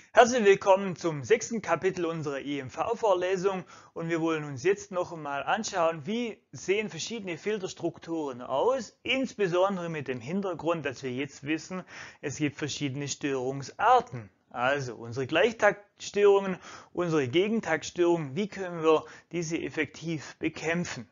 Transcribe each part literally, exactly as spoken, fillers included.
Herzlich willkommen zum sechsten Kapitel unserer E M V-Vorlesung und wir wollen uns jetzt noch einmal anschauen, wie sehen verschiedene Filterstrukturen aus, insbesondere mit dem Hintergrund, dass wir jetzt wissen, es gibt verschiedene Störungsarten. Also unsere Gleichtaktstörungen, unsere Gegentaktstörungen, wie können wir diese effektiv bekämpfen?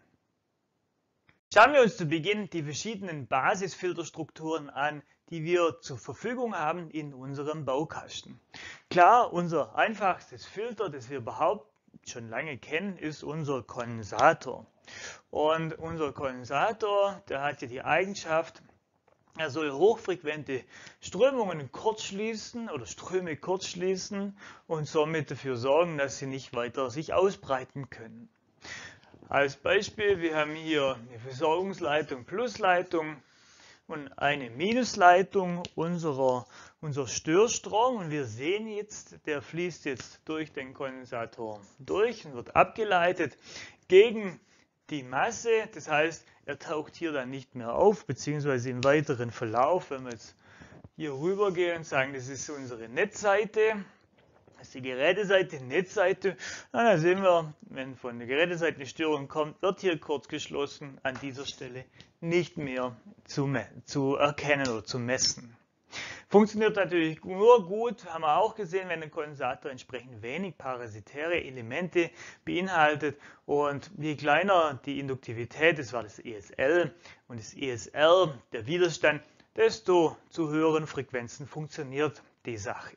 Schauen wir uns zu Beginn die verschiedenen Basisfilterstrukturen an, die wir zur Verfügung haben in unserem Baukasten. Klar, unser einfachstes Filter, das wir überhaupt schon lange kennen, ist unser Kondensator. Und unser Kondensator, der hat ja die Eigenschaft, er soll hochfrequente Strömungen kurzschließen oder Ströme kurzschließen und somit dafür sorgen, dass sie nicht weiter sich ausbreiten können. Als Beispiel, wir haben hier eine Versorgungsleitung, Plusleitung und eine Minusleitung unserer, unser Störstrom. Und wir sehen jetzt, der fließt jetzt durch den Kondensator durch und wird abgeleitet gegen die Masse. Das heißt, er taucht hier dann nicht mehr auf, beziehungsweise im weiteren Verlauf, wenn wir jetzt hier rüber gehen und sagen, das ist unsere Netzseite. Das ist die Geräteseite, Netzseite. Na, da sehen wir, wenn von der Geräteseite eine Störung kommt, wird hier kurz geschlossen, an dieser Stelle nicht mehr zu, zu erkennen oder zu messen. Funktioniert natürlich nur gut, haben wir auch gesehen, wenn der Kondensator entsprechend wenig parasitäre Elemente beinhaltet. Und je kleiner die Induktivität, das war das E S L und das E S R, der Widerstand, desto zu höheren Frequenzen funktioniert die Sache.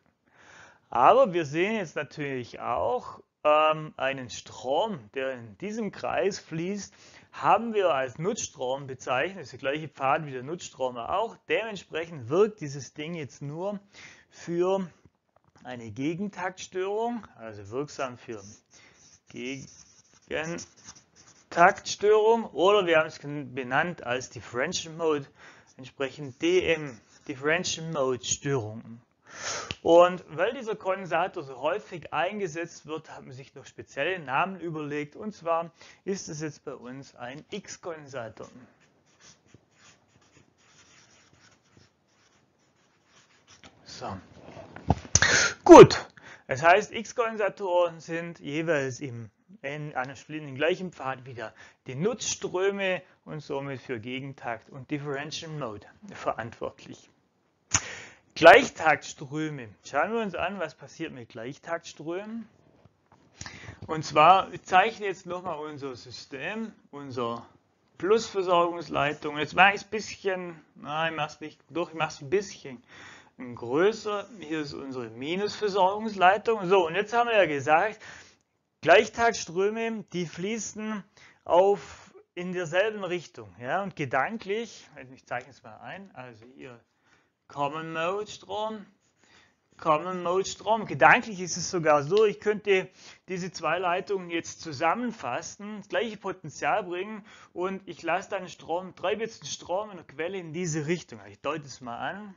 Aber wir sehen jetzt natürlich auch ähm, einen Strom, der in diesem Kreis fließt, haben wir als Nutzstrom bezeichnet. Das ist der gleiche Pfad wie der Nutzstrom auch. Dementsprechend wirkt dieses Ding jetzt nur für eine Gegentaktstörung, also wirksam für Gegentaktstörung, oder wir haben es benannt als Differential Mode, entsprechend D M, Differential Mode Störungen. Und weil dieser Kondensator so häufig eingesetzt wird, hat man sich noch spezielle Namen überlegt. Und zwar ist es jetzt bei uns ein X-Kondensator. So. Gut, das heißt, X-Kondensatoren sind jeweils im, in einem im gleichen Pfad wieder die Nutzströme und somit für Gegentakt und Differential Mode verantwortlich. Gleichtaktströme. Schauen wir uns an, was passiert mit Gleichtaktströmen. Und zwar, ich zeichne jetzt nochmal unser System, unsere Plusversorgungsleitung. Jetzt mache ich es ein bisschen, nein, ich mache es nicht, doch, ich mache es ein bisschen größer. Hier ist unsere Minusversorgungsleitung. So, und jetzt haben wir ja gesagt, Gleichtaktströme, die fließen auf, in derselben Richtung. Ja, und gedanklich, ich zeichne es mal ein, also hier Common Mode Strom, Common Mode Strom. Gedanklich ist es sogar so, ich könnte diese zwei Leitungen jetzt zusammenfassen, das gleiche Potenzial bringen und ich lasse dann Strom, treibe jetzt den Strom in der Quelle in diese Richtung. Ich deute es mal an.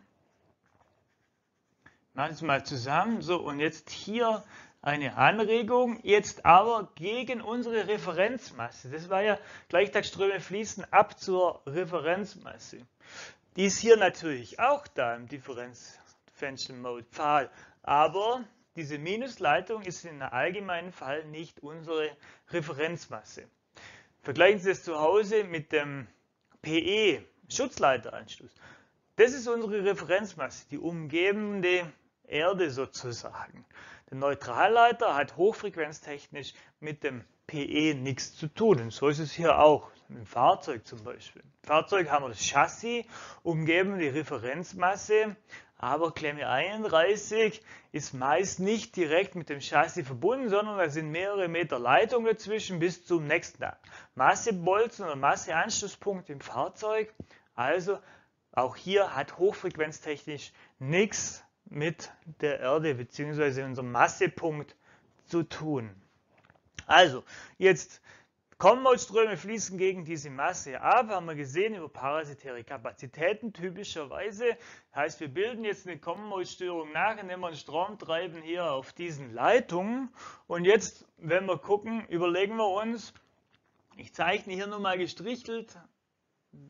Mache es mal zusammen. So, und jetzt hier eine Anregung, jetzt aber gegen unsere Referenzmasse. Das war ja, Gleichtaktströme fließen ab zur Referenzmasse. Die ist hier natürlich auch da im Differential Mode Pfahl, aber diese Minusleitung ist in einem allgemeinen Fall nicht unsere Referenzmasse. Vergleichen Sie es zu Hause mit dem P E, Schutzleiteranschluss. Das ist unsere Referenzmasse, die umgebende Erde sozusagen. Der Neutralleiter hat hochfrequenztechnisch mit dem P E nichts zu tun. Und so ist es hier auch, im Fahrzeug zum Beispiel. Im Fahrzeug haben wir das Chassis, umgeben die Referenzmasse, aber Klemme einunddreißig ist meist nicht direkt mit dem Chassis verbunden, sondern da sind mehrere Meter Leitung dazwischen bis zum nächsten Massebolzen oder Masseanschlusspunkt im Fahrzeug. Also auch hier hat hochfrequenztechnisch nichts mit der Erde bzw. unserem Massepunkt zu tun. Also, jetzt Common-Mode-Ströme fließen gegen diese Masse ab, haben wir gesehen über parasitäre Kapazitäten typischerweise. Das heißt, wir bilden jetzt eine Common-Mode-Störung nach, indem wir einen Strom treiben hier auf diesen Leitungen. Und jetzt, wenn wir gucken, überlegen wir uns, ich zeichne hier nur mal gestrichelt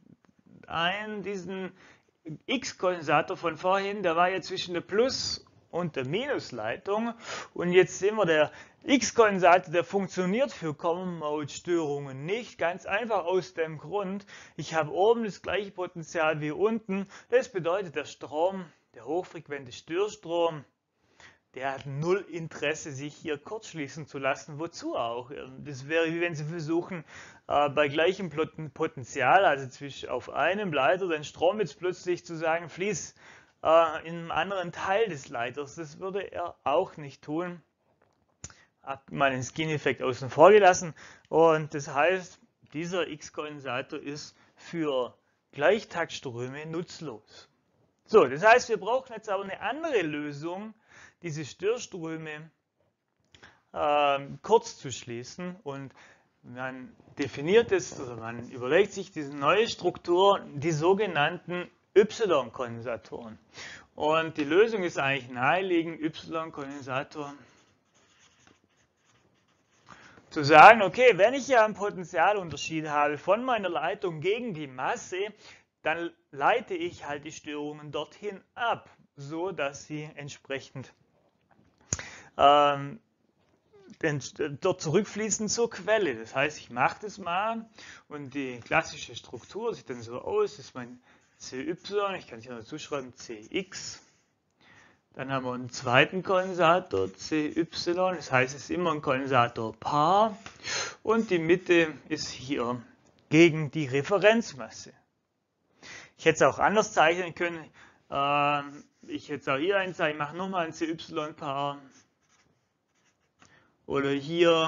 ein, diesen X-Kondensator von vorhin, der war ja zwischen der Plus- und der Minusleitung. Und jetzt sehen wir, der X-Kondensator, der funktioniert für Common-Mode-Störungen nicht. Ganz einfach aus dem Grund, ich habe oben das gleiche Potential wie unten. Das bedeutet, der Strom, der hochfrequente Störstrom, der hat null Interesse, sich hier kurzschließen zu lassen. Wozu auch? Das wäre wie wenn Sie versuchen, äh, bei gleichem Potential, also zwischen auf einem Leiter, den Strom jetzt plötzlich zu sagen, fließ äh, in einem anderen Teil des Leiters. Das würde er auch nicht tun. Hab mal den Skin-Effekt außen vor gelassen. Und das heißt, dieser X-Kondensator ist für Gleichtaktströme nutzlos. So, das heißt, wir brauchen jetzt aber eine andere Lösung, diese Störströme äh, kurz zu schließen, und man definiert es, oder man überlegt sich diese neue Struktur, die sogenannten Y-Kondensatoren. Und die Lösung ist eigentlich naheliegend, Y-Kondensator zu sagen, okay, wenn ich ja einen Potentialunterschied habe von meiner Leitung gegen die Masse, dann leite ich halt die Störungen dorthin ab, so dass sie entsprechend ähm, dort zurückfließen zur Quelle. Das heißt, ich mache das mal, und die klassische Struktur sieht dann so aus, das ist mein C Y, ich kann es hier dazu schreiben, C X. Dann haben wir einen zweiten Kondensator, C Y, das heißt, es ist immer ein Kondensatorpaar, und die Mitte ist hier gegen die Referenzmasse. Ich hätte es auch anders zeichnen können. Ich hätte es auch hier einzeichnen, ich mache nochmal ein C Y-Paar. Oder hier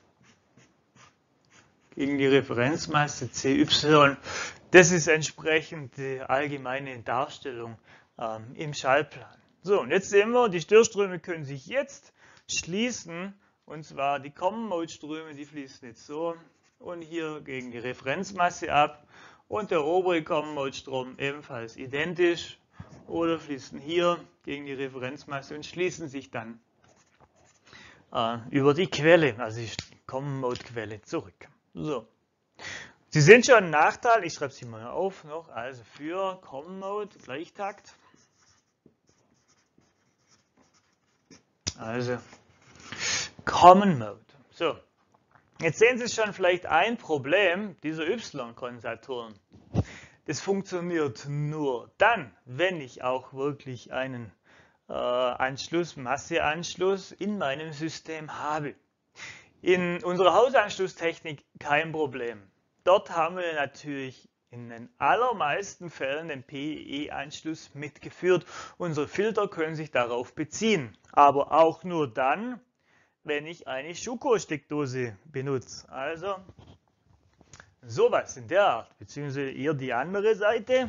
gegen die Referenzmasse C Y. Das ist entsprechend die allgemeine Darstellung ähm, im Schaltplan. So, und jetzt sehen wir, die Störströme können sich jetzt schließen, und zwar die Common-Mode-Ströme, die fließen jetzt so und hier gegen die Referenzmasse ab, und der obere Common-Mode-Strom ebenfalls identisch, oder fließen hier gegen die Referenzmasse und schließen sich dann äh, über die Quelle, also die Common-Mode-Quelle, zurück. So. Sie sehen schon einen Nachteil, ich schreibe es hier mal auf noch, also für Common-Mode, Gleichtakt. Also Common Mode. So, jetzt sehen Sie schon vielleicht ein Problem dieser Y-Kondensatoren. Das funktioniert nur dann, wenn ich auch wirklich einen äh, Anschluss, Masseanschluss in meinem System habe. In unserer Hausanschlusstechnik kein Problem. Dort haben wir natürlich in den allermeisten Fällen den P E-Anschluss mitgeführt. Unsere Filter können sich darauf beziehen, aber auch nur dann, wenn ich eine Schuko-Steckdose benutze. Also sowas in der Art, beziehungsweise eher die andere Seite.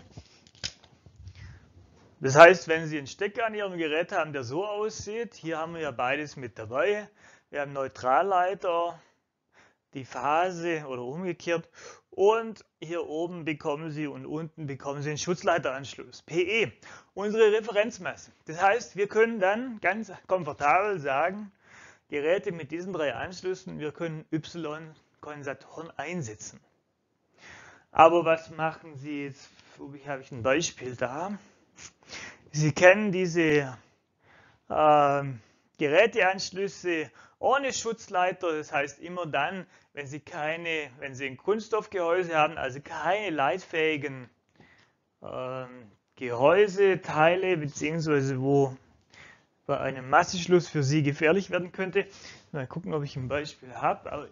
Das heißt, wenn Sie einen Stecker an Ihrem Gerät haben, der so aussieht, hier haben wir ja beides mit dabei. Wir haben Neutralleiter, die Phase oder umgekehrt, und hier oben bekommen Sie und unten bekommen Sie einen Schutzleiteranschluss, P E, unsere Referenzmasse. Das heißt, wir können dann ganz komfortabel sagen, Geräte mit diesen drei Anschlüssen, wir können Y-Kondensatoren einsetzen. Aber was machen Sie jetzt? Hier habe ich ein Beispiel da. Sie kennen diese äh, Geräteanschlüsse ohne Schutzleiter, das heißt immer dann, wenn Sie keine, wenn Sie ein Kunststoffgehäuse haben, also keine leitfähigen äh, Gehäuseteile, beziehungsweise wo bei einem Masseschluss für Sie gefährlich werden könnte. Mal gucken, ob ich ein Beispiel habe. Aber,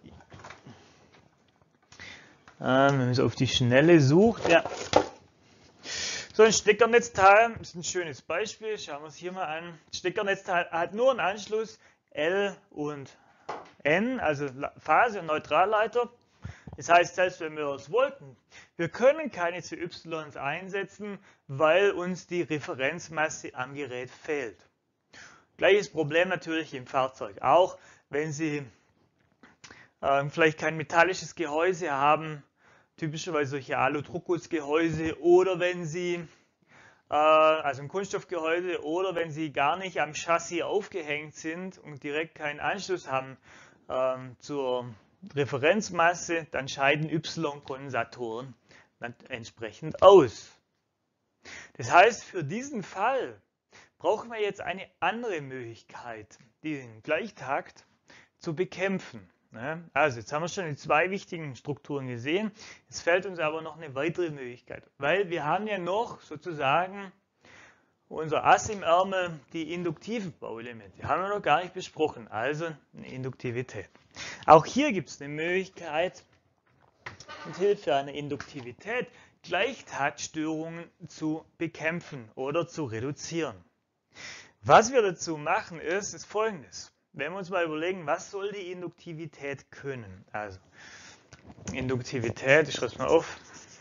äh, wenn man es auf die Schnelle sucht, ja. So ein Steckernetzteil ist ein schönes Beispiel. Schauen wir es hier mal an. Steckernetzteil hat nur einen Anschluss L und N, also Phase und Neutralleiter. Das heißt, selbst wenn wir es wollten, wir können keine C Ys einsetzen, weil uns die Referenzmasse am Gerät fehlt. Gleiches Problem natürlich im Fahrzeug auch, wenn Sie äh, vielleicht kein metallisches Gehäuse haben, typischerweise solche Alu-Druckgussgehäuse, oder wenn Sie, äh, also ein Kunststoffgehäuse, oder wenn Sie gar nicht am Chassis aufgehängt sind und direkt keinen Anschluss haben äh, zur Referenzmasse, dann scheiden Y-Kondensatoren dann entsprechend aus. Das heißt, für diesen Fall brauchen wir jetzt eine andere Möglichkeit, diesen Gleichtakt zu bekämpfen. Also jetzt haben wir schon die zwei wichtigen Strukturen gesehen. Jetzt fällt uns aber noch eine weitere Möglichkeit, weil wir haben ja noch sozusagen unser Ass im Ärmel, die induktiven Bauelemente. Die haben wir noch gar nicht besprochen, also eine Induktivität. Auch hier gibt es eine Möglichkeit, mit Hilfe einer Induktivität Gleichtaktstörungen zu bekämpfen oder zu reduzieren. Was wir dazu machen ist, ist Folgendes. Wenn wir uns mal überlegen, was soll die Induktivität können? Also, Induktivität, ich schreibe es mal auf,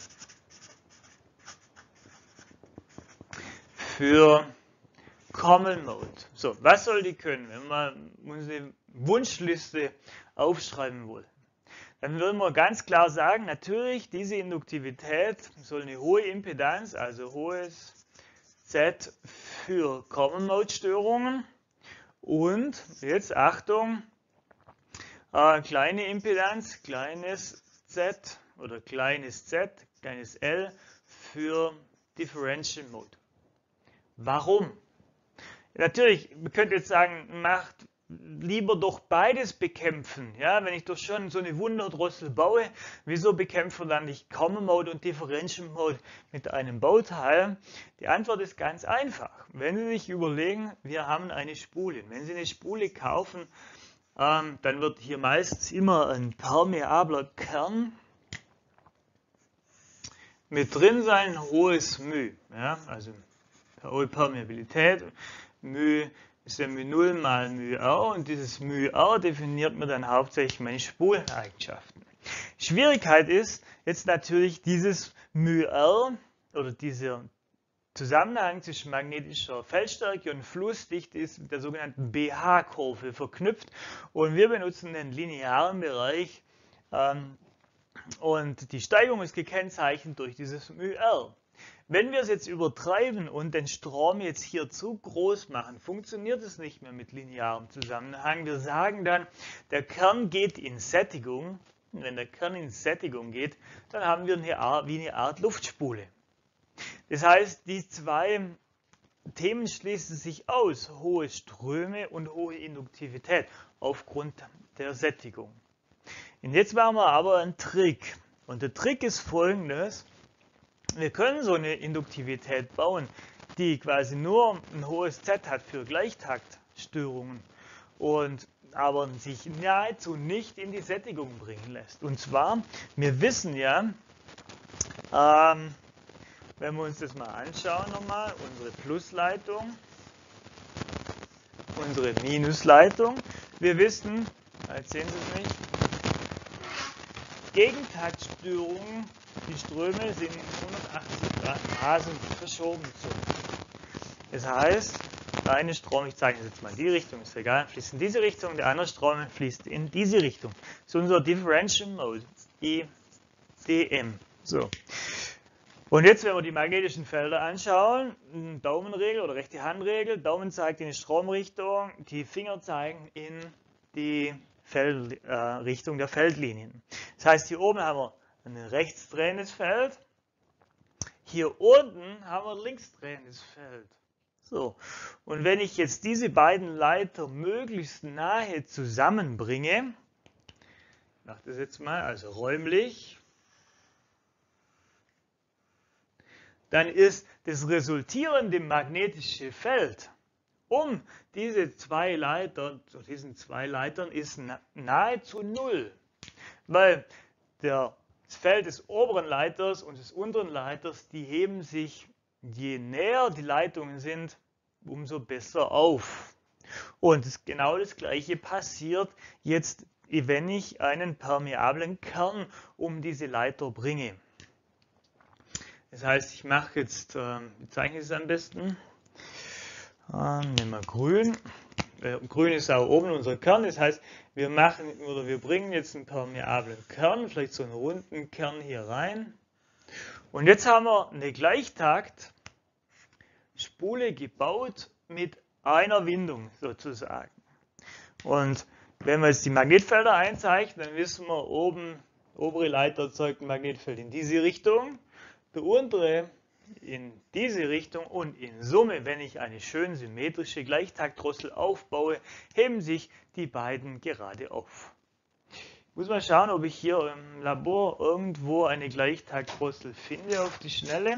für Common Mode. So, was soll die können? Wenn wir unsere Wunschliste aufschreiben wollen, dann würden wir ganz klar sagen, natürlich, diese Induktivität soll eine hohe Impedanz, also hohes Z für Common Mode Störungen. Und jetzt Achtung, äh, kleine Impedanz, kleines Z oder kleines Z, kleines L für Differential Mode. Warum? Natürlich, man könnte jetzt sagen, macht lieber doch beides bekämpfen. Ja, wenn ich doch schon so eine Wunderdrossel baue, wieso bekämpfen wir dann nicht Common Mode und Differential Mode mit einem Bauteil? Die Antwort ist ganz einfach. Wenn Sie sich überlegen, wir haben eine Spule. Wenn Sie eine Spule kaufen, ähm, dann wird hier meistens immer ein permeabler Kern mit drin sein, hohes μ. Ja, also hohe Permeabilität. μ ist ja μ null mal μr und dieses μr definiert mir dann hauptsächlich meine Spuleneigenschaften. Schwierigkeit ist jetzt natürlich dieses μr oder dieser Zusammenhang zwischen magnetischer Feldstärke und Flussdichte ist mit der sogenannten B H-Kurve verknüpft und wir benutzen den linearen Bereich ähm, und die Steigung ist gekennzeichnet durch dieses μr. Wenn wir es jetzt übertreiben und den Strom jetzt hier zu groß machen, funktioniert es nicht mehr mit linearem Zusammenhang. Wir sagen dann, der Kern geht in Sättigung. Und wenn der Kern in Sättigung geht, dann haben wir eine Art, wie eine Art Luftspule. Das heißt, die zwei Themen schließen sich aus, hohe Ströme und hohe Induktivität aufgrund der Sättigung. Und jetzt machen wir aber einen Trick. Und der Trick ist folgendes. Wir können so eine Induktivität bauen, die quasi nur ein hohes Z hat für Gleichtaktstörungen und aber sich nahezu nicht in die Sättigung bringen lässt. Und zwar, wir wissen ja, ähm, wenn wir uns das mal anschauen nochmal, unsere Plusleitung, unsere Minusleitung, wir wissen, jetzt sehen Sie es nicht, Gegentaktstörungen, die Ströme sind hundertachtzig Grad Phasen verschoben. Das heißt, der eine Strom, ich zeige jetzt mal in die Richtung, ist egal, fließt in diese Richtung, der andere Strom fließt in diese Richtung. Das ist unser Differential Mode, E D M. So. Und jetzt, wenn wir die magnetischen Felder anschauen, Daumenregel oder rechte Handregel, Daumen zeigt in die Stromrichtung, die Finger zeigen in die Feld, äh, Richtung der Feldlinien. Das heißt, hier oben haben wir ein rechtsdrehendes Feld, hier unten haben wir ein linksdrehendes Feld. So, und wenn ich jetzt diese beiden Leiter möglichst nahe zusammenbringe, ich mache das jetzt mal, also räumlich, dann ist das resultierende magnetische Feld um diese zwei Leiter, zu diesen zwei Leitern ist nahezu null, weil der Das Feld des oberen Leiters und des unteren Leiters, die heben sich, je näher die Leitungen sind, umso besser auf. Und das, genau das Gleiche passiert jetzt, wenn ich einen permeablen Kern um diese Leiter bringe. Das heißt, ich mache jetzt, äh, wie zeichne ich es am besten? Äh, nehmen wir grün. Äh, grün ist auch oben unser Kern, das heißt, wir machen oder wir bringen jetzt einen permeablen Kern, vielleicht so einen runden Kern hier rein. Und jetzt haben wir eine Gleichtaktspule gebaut mit einer Windung sozusagen. Und wenn wir jetzt die Magnetfelder einzeichnen, dann wissen wir, oben, obere Leiter erzeugt ein Magnetfeld in diese Richtung. Der untere in diese Richtung und in Summe, wenn ich eine schön symmetrische Gleichtaktdrossel aufbaue, heben sich die beiden gerade auf. Ich muss mal schauen, ob ich hier im Labor irgendwo eine Gleichtaktdrossel finde auf die Schnelle.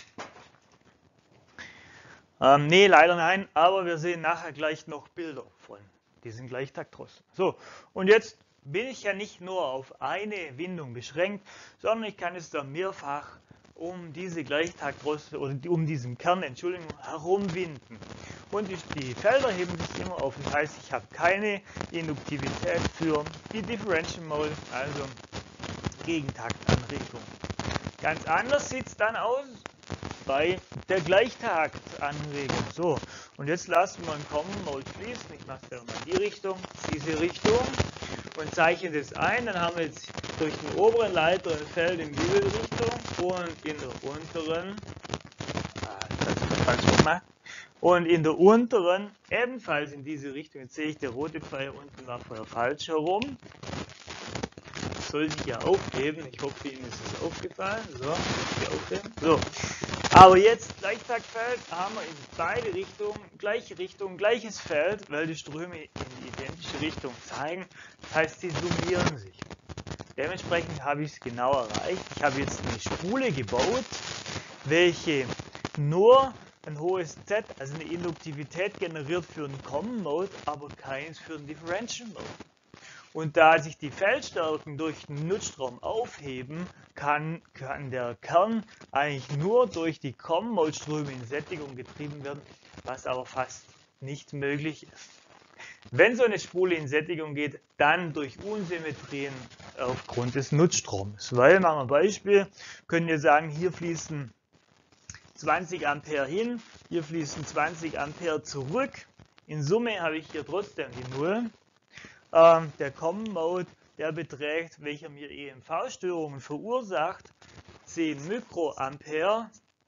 Ähm, nee, leider nein, aber wir sehen nachher gleich noch Bilder von diesen Gleichtaktdrosseln. So, und jetzt bin ich ja nicht nur auf eine Windung beschränkt, sondern ich kann es dann mehrfach um diese Gleichtaktdrossel oder um diesen Kern, Entschuldigung, herumwinden. Und die, die Felder heben sich immer auf. Das heißt, ich habe keine Induktivität für die Differential Mode, also Gegentaktanregung. Ganz anders sieht es dann aus bei der Gleichtaktanregung. So, und jetzt lassen wir einen Common Mode fließen. Ich mache es ja mal in die Richtung, diese Richtung und zeichne das ein. Dann haben wir jetzt durch den oberen Leiter ein Feld in diese Richtung und in der unteren, ah, das falsch gemacht, und in der unteren ebenfalls in diese Richtung. Jetzt sehe ich, der rote Pfeil unten war vorher falsch herum. Das soll sich ja aufheben. Ich hoffe, Ihnen ist es aufgefallen. So, aufheben. So. Aber jetzt Gleichtaktfeld haben wir in beide Richtungen, gleiche Richtung, gleiches Feld, weil die Ströme in die identische Richtung zeigen. Das heißt, sie summieren sich. Dementsprechend habe ich es genau erreicht. Ich habe jetzt eine Spule gebaut, welche nur ein hohes Z, also eine Induktivität generiert für einen Common Mode, aber keins für einen Differential Mode. Und da sich die Feldstärken durch den Nutzstrom aufheben, kann, kann der Kern eigentlich nur durch die Common Mode Ströme in Sättigung getrieben werden, was aber fast nicht möglich ist. Wenn so eine Spule in Sättigung geht, dann durch Unsymmetrien aufgrund des Nutzstroms. Weil, machen wir ein Beispiel, können wir sagen, hier fließen zwanzig Ampere hin, hier fließen zwanzig Ampere zurück. In Summe habe ich hier trotzdem die Null. Ähm, der Common Mode, der beträgt, welcher mir E M V-Störungen verursacht, zehn Mikroampere.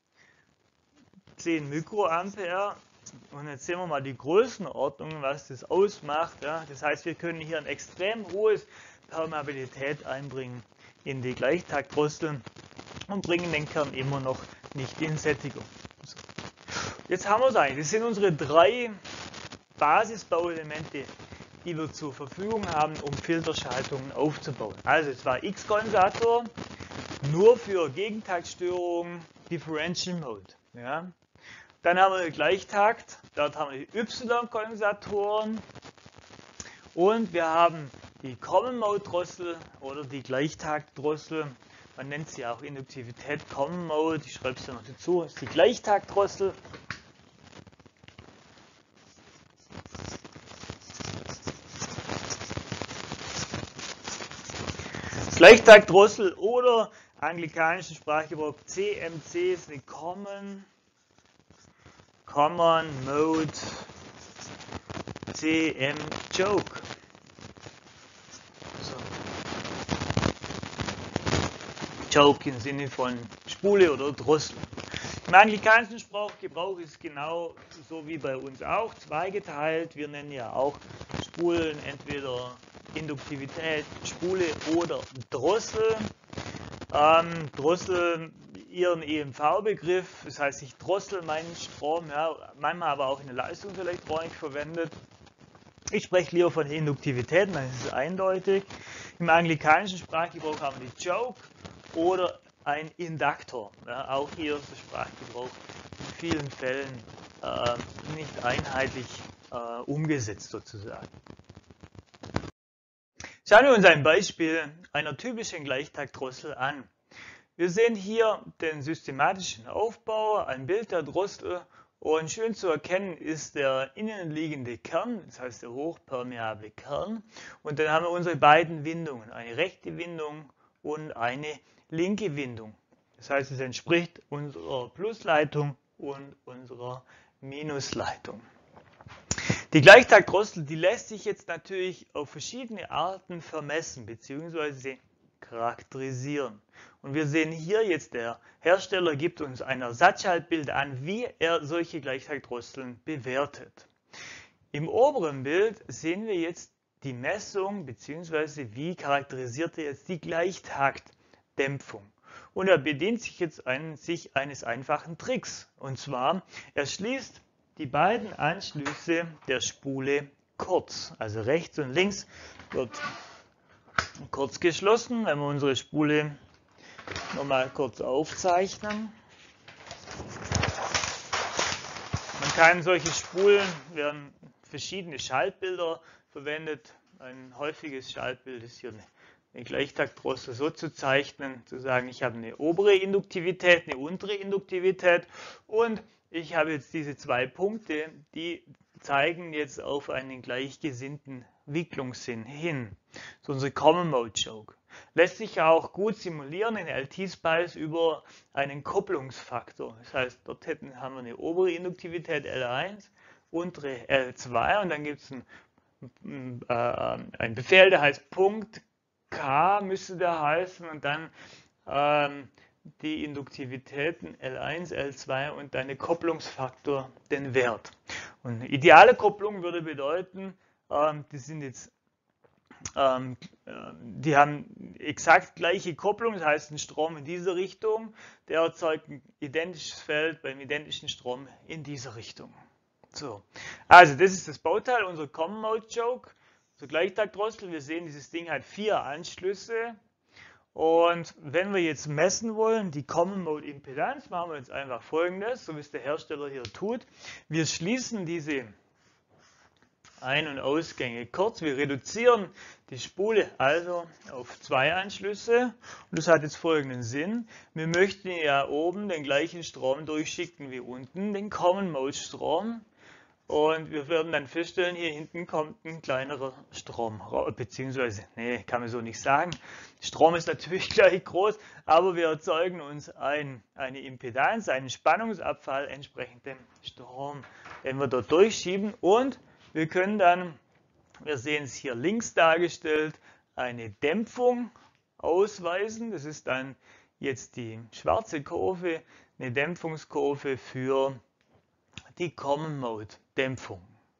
zehn Mikroampere. Und jetzt sehen wir mal die Größenordnung, was das ausmacht. Ja. Das heißt, wir können hier ein extrem hohes Permeabilität einbringen in die Gleichtaktdrossel und bringen den Kern immer noch nicht in Sättigung. So. Jetzt haben wir es eigentlich. Das sind unsere drei Basisbauelemente, die wir zur Verfügung haben, um Filterschaltungen aufzubauen. Also es war X-Kondensator, nur für Gegentaktstörungen, Differential Mode. Ja. Dann haben wir Gleichtakt, dort haben wir die Y-Kondensatoren und wir haben die Common Mode Drossel oder die Gleichtaktdrossel. Man nennt sie auch Induktivität Common Mode, ich schreibe es ja noch dazu, das ist die Gleichtaktdrossel. Gleichtaktdrossel oder anglikanische Sprachgebrauch C M C ist eine Common Common Mode C M Choke. So. Choke im Sinne von Spule oder Drossel. Im anglikanischen Sprachgebrauch ist genau so wie bei uns auch zweigeteilt. Wir nennen ja auch Spulen entweder Induktivität, Spule oder Drossel. Ähm, Drossel ihren E M V-Begriff, das heißt, ich drossel meinen Strom, ja, manchmal aber auch in der Leistungselektronik verwendet. Ich spreche lieber von Induktivität, dann ist es eindeutig. Im anglikanischen Sprachgebrauch haben wir die Choke oder ein Induktor. Ja, auch hier ist der Sprachgebrauch in vielen Fällen äh, nicht einheitlich äh, umgesetzt sozusagen. Schauen wir uns ein Beispiel einer typischen Gleichtaktdrossel an. Wir sehen hier den systematischen Aufbau, ein Bild der Drossel und schön zu erkennen ist der innenliegende Kern, das heißt der hochpermeable Kern. Und dann haben wir unsere beiden Windungen, eine rechte Windung und eine linke Windung. Das heißt, es entspricht unserer Plusleitung und unserer Minusleitung. Die Gleichtaktdrossel, die lässt sich jetzt natürlich auf verschiedene Arten vermessen bzw. charakterisieren. Und wir sehen hier jetzt, der Hersteller gibt uns ein Ersatzschaltbild an, wie er solche Gleichtaktdrosseln bewertet. Im oberen Bild sehen wir jetzt die Messung bzw. wie charakterisiert er jetzt die Gleichtaktdämpfung. und er bedient sich jetzt ein, sich eines einfachen Tricks. Und zwar, er schließt die beiden Anschlüsse der Spule kurz. Also rechts und links wird kurz geschlossen. Wenn wir unsere Spule nochmal kurz aufzeichnen. Man kann solche Spulen, werden verschiedene Schaltbilder verwendet. Ein häufiges Schaltbild ist hier eine, eine Gleichtaktdrossel so zu zeichnen, zu sagen, ich habe eine obere Induktivität, eine untere Induktivität und ich habe jetzt diese zwei Punkte, die zeigen jetzt auf einen gleichgesinnten Wicklungssinn hin. So unsere Common Mode Choke. Lässt sich auch gut simulieren in L T-Spice über einen Kopplungsfaktor. Das heißt, dort hätten, haben wir eine obere Induktivität L eins, untere L zwei und dann gibt es einen, äh, einen Befehl, der heißt Punkt K, müsste der heißen, und dann ähm, die Induktivitäten L eins, L zwei und dann der Kopplungsfaktor, den Wert. Und eine ideale Kopplung würde bedeuten, ähm, die sind jetzt Ähm, die haben exakt gleiche Kopplung, das heißt ein Strom in diese Richtung, der erzeugt ein identisches Feld beim identischen Strom in dieser Richtung. So. Also das ist das Bauteil, unser Common Mode Choke, unser Gleichtaktdrossel. Wir sehen, dieses Ding hat vier Anschlüsse und wenn wir jetzt messen wollen, die Common Mode Impedanz, machen wir jetzt einfach Folgendes, so wie es der Hersteller hier tut. Wir schließen diese Ein- und Ausgänge kurz. Wir reduzieren die Spule also auf zwei Anschlüsse und das hat jetzt folgenden Sinn. Wir möchten ja oben den gleichen Strom durchschicken wie unten, den Common Mode Strom, und wir werden dann feststellen, hier hinten kommt ein kleinerer Strom, beziehungsweise, nee, kann man so nicht sagen. Strom ist natürlich gleich groß, aber wir erzeugen uns ein, eine Impedanz, einen Spannungsabfall entsprechend dem Strom, den wir dort durchschieben, und wir können dann, wir sehen es hier links dargestellt, eine Dämpfung ausweisen. Das ist dann jetzt die schwarze Kurve, eine Dämpfungskurve für die Common Mode Dämpfung.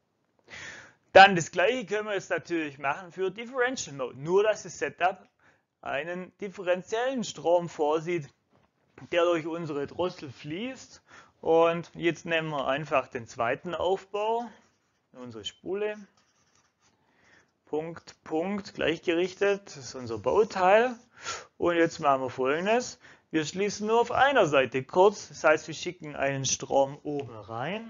Dann das gleiche können wir jetzt natürlich machen für Differential Mode, nur dass das Setup einen differenziellen Strom vorsieht, der durch unsere Drossel fließt. Und jetzt nehmen wir einfach den zweiten Aufbau. Unsere Spule, Punkt, Punkt, gleichgerichtet, das ist unser Bauteil. Und jetzt machen wir Folgendes, wir schließen nur auf einer Seite kurz, das heißt, wir schicken einen Strom oben rein.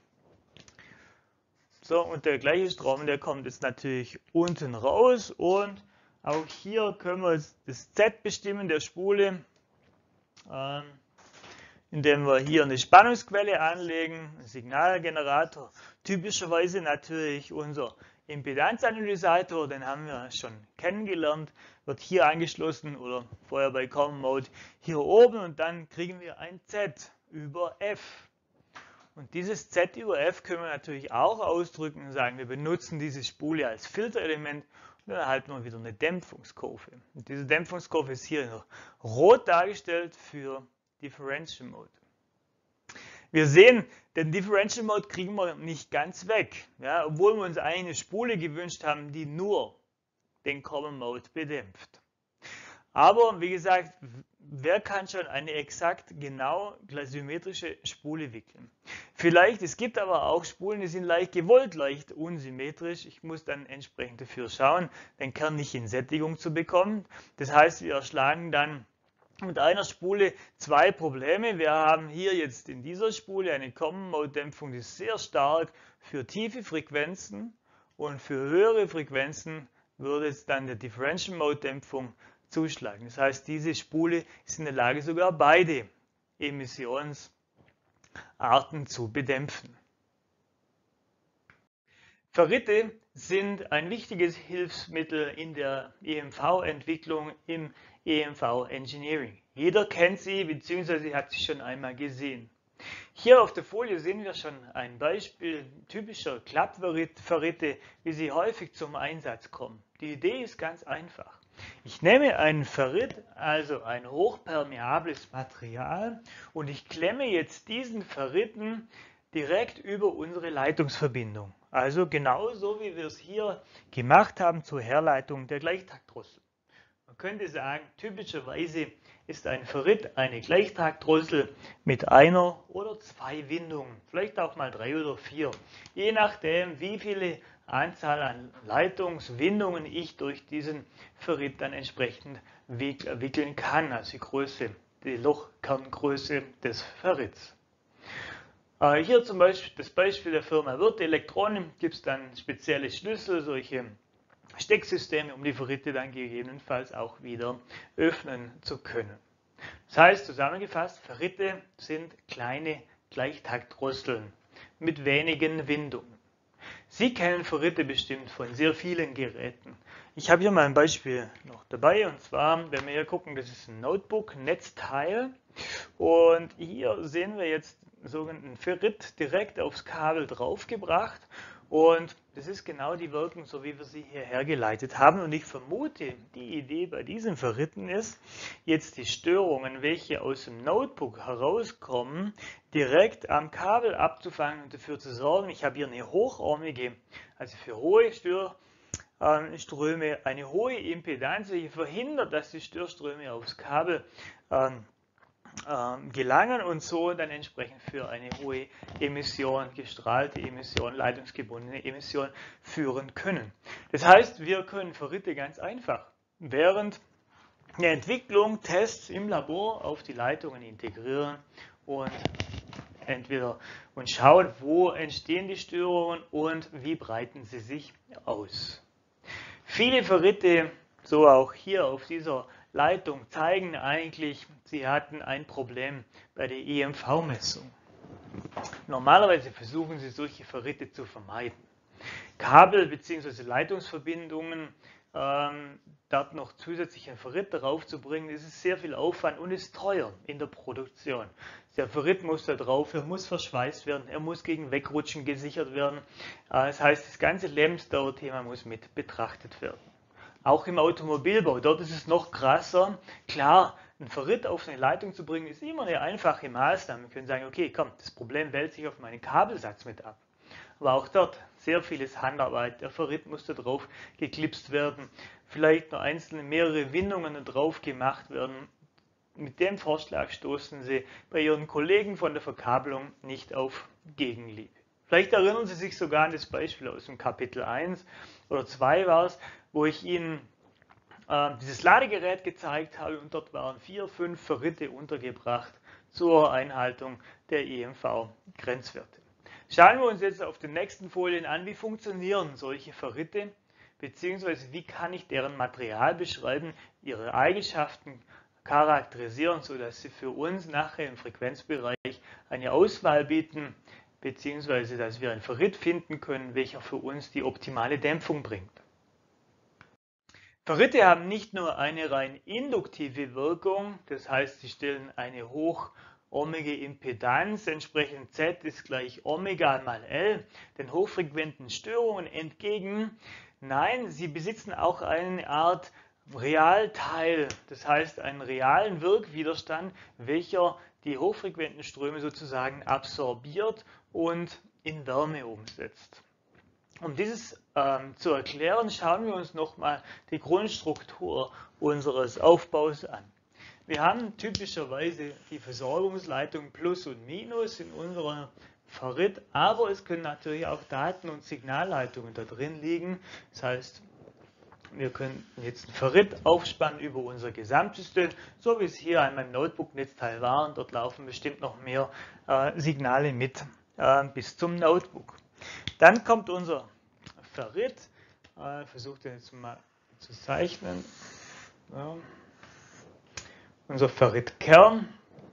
So, und der gleiche Strom, der kommt jetzt natürlich unten raus, und auch hier können wir jetzt das Z bestimmen der Spule, ähm, indem wir hier eine Spannungsquelle anlegen, einen Signalgenerator, typischerweise natürlich unser Impedanzanalysator, den haben wir schon kennengelernt, wird hier angeschlossen oder vorher bei Common Mode hier oben, und dann kriegen wir ein Z über F. Und dieses Z über F können wir natürlich auch ausdrücken und sagen, wir benutzen diese Spule als Filterelement, und dann erhalten wir wieder eine Dämpfungskurve. Und diese Dämpfungskurve ist hier noch rot dargestellt für Differential Mode. Wir sehen, den Differential Mode kriegen wir nicht ganz weg, ja, obwohl wir uns eine Spule gewünscht haben, die nur den Common Mode bedämpft. Aber wie gesagt, wer kann schon eine exakt genau symmetrische Spule wickeln? Vielleicht, es gibt aber auch Spulen, die sind leicht gewollt, leicht unsymmetrisch. Ich muss dann entsprechend dafür schauen, den Kern nicht in Sättigung zu bekommen. Das heißt, wir erschlagen dann mit einer Spule zwei Probleme. Wir haben hier jetzt in dieser Spule eine Common Mode Dämpfung, die ist sehr stark für tiefe Frequenzen, und für höhere Frequenzen würde es dann der Differential Mode Dämpfung zuschlagen. Das heißt, diese Spule ist in der Lage, sogar beide Emissionsarten zu bedämpfen. Ferrite sind ein wichtiges Hilfsmittel in der E M V-Entwicklung im E M V-Engineering. Jeder kennt sie bzw. hat sie schon einmal gesehen. Hier auf der Folie sehen wir schon ein Beispiel typischer Klappferrite, wie sie häufig zum Einsatz kommen. Die Idee ist ganz einfach. Ich nehme einen Ferrit, also ein hochpermeables Material, und ich klemme jetzt diesen Ferriten direkt über unsere Leitungsverbindung. Also genauso wie wir es hier gemacht haben zur Herleitung der Gleichtaktdrossel. Man könnte sagen, typischerweise ist ein Ferrit eine Gleichtragdrossel mit einer oder zwei Windungen, vielleicht auch mal drei oder vier, je nachdem, wie viele Anzahl an Leitungswindungen ich durch diesen Ferrit dann entsprechend wickeln kann, also die Größe, die Lochkerngröße des Ferrits. Hier zum Beispiel das Beispiel der Firma Wirth Elektronen, gibt es dann spezielle Schlüssel, solche Stecksysteme, um die Ferrite dann gegebenenfalls auch wieder öffnen zu können. Das heißt, zusammengefasst, Ferrite sind kleine Gleichtaktdrosseln mit wenigen Windungen. Sie kennen Ferrite bestimmt von sehr vielen Geräten. Ich habe hier mal ein Beispiel noch dabei, und zwar, wenn wir hier gucken, das ist ein Notebook-Netzteil, und hier sehen wir jetzt einen sogenannten Ferrit direkt aufs Kabel draufgebracht, und das ist genau die Wirkung, so wie wir sie hierher geleitet haben, und ich vermute, die Idee bei diesen Ferriten ist, jetzt die Störungen, welche aus dem Notebook herauskommen, direkt am Kabel abzufangen und dafür zu sorgen, ich habe hier eine hochohmige, also für hohe Stör Ströme, eine hohe Impedanz, die verhindert, dass die Störströme aufs Kabel ähm, ähm, gelangen und so dann entsprechend für eine hohe Emission, gestrahlte Emission, leitungsgebundene Emission führen können. Das heißt, wir können Ferrite ganz einfach während der Entwicklung Tests im Labor auf die Leitungen integrieren und entweder und schauen, wo entstehen die Störungen und wie breiten sie sich aus. Viele Ferrite, so auch hier auf dieser Leitung, zeigen eigentlich, sie hatten ein Problem bei der E M V-Messung. Normalerweise versuchen sie, solche Ferrite zu vermeiden. Kabel bzw. Leitungsverbindungen, ähm, dort noch zusätzlich ein Ferrit darauf zu bringen, das ist sehr viel Aufwand und ist teuer in der Produktion. Der Ferrit muss da drauf, er muss verschweißt werden, er muss gegen Wegrutschen gesichert werden. Das heißt, das ganze Lebensdauerthema muss mit betrachtet werden. Auch im Automobilbau, dort ist es noch krasser. Klar, ein Ferrit auf eine Leitung zu bringen, ist immer eine einfache Maßnahme. Wir können sagen, okay, komm, das Problem wälzt sich auf meinen Kabelsatz mit ab. Aber auch dort sehr vieles Handarbeit. Der Ferrit muss da drauf geklipst werden, vielleicht noch einzelne mehrere Windungen da drauf gemacht werden. Mit dem Vorschlag stoßen Sie bei Ihren Kollegen von der Verkabelung nicht auf Gegenliebe. Vielleicht erinnern Sie sich sogar an das Beispiel aus dem Kapitel eins oder zwei war es, wo ich Ihnen äh, dieses Ladegerät gezeigt habe, und dort waren vier, fünf Ferrite untergebracht zur Einhaltung der E M V-Grenzwerte. Schauen wir uns jetzt auf den nächsten Folien an, wie funktionieren solche Ferrite, beziehungsweise wie kann ich deren Material beschreiben, ihre Eigenschaften charakterisieren, sodass sie für uns nachher im Frequenzbereich eine Auswahl bieten, beziehungsweise dass wir einen Ferrit finden können, welcher für uns die optimale Dämpfung bringt. Ferrite haben nicht nur eine rein induktive Wirkung, das heißt, sie stellen eine hochohmige Impedanz, entsprechend Z ist gleich Omega mal L, den hochfrequenten Störungen entgegen. Nein, sie besitzen auch eine Art Realteil, das heißt einen realen Wirkwiderstand, welcher die hochfrequenten Ströme sozusagen absorbiert und in Wärme umsetzt. Um dieses ähm, zu erklären, schauen wir uns nochmal die Grundstruktur unseres Aufbaus an. Wir haben typischerweise die Versorgungsleitung Plus und Minus in unserer Ferrit, aber es können natürlich auch Daten- und Signalleitungen da drin liegen. Das heißt, wir können jetzt einen Ferrit aufspannen über unser Gesamtsystem, so wie es hier an meinem Notebook-Netzteil war. Und dort laufen bestimmt noch mehr äh, Signale mit äh, bis zum Notebook. Dann kommt unser Ferrit. Ich äh, versuche den jetzt mal zu zeichnen. Ja. Unser Ferritkern.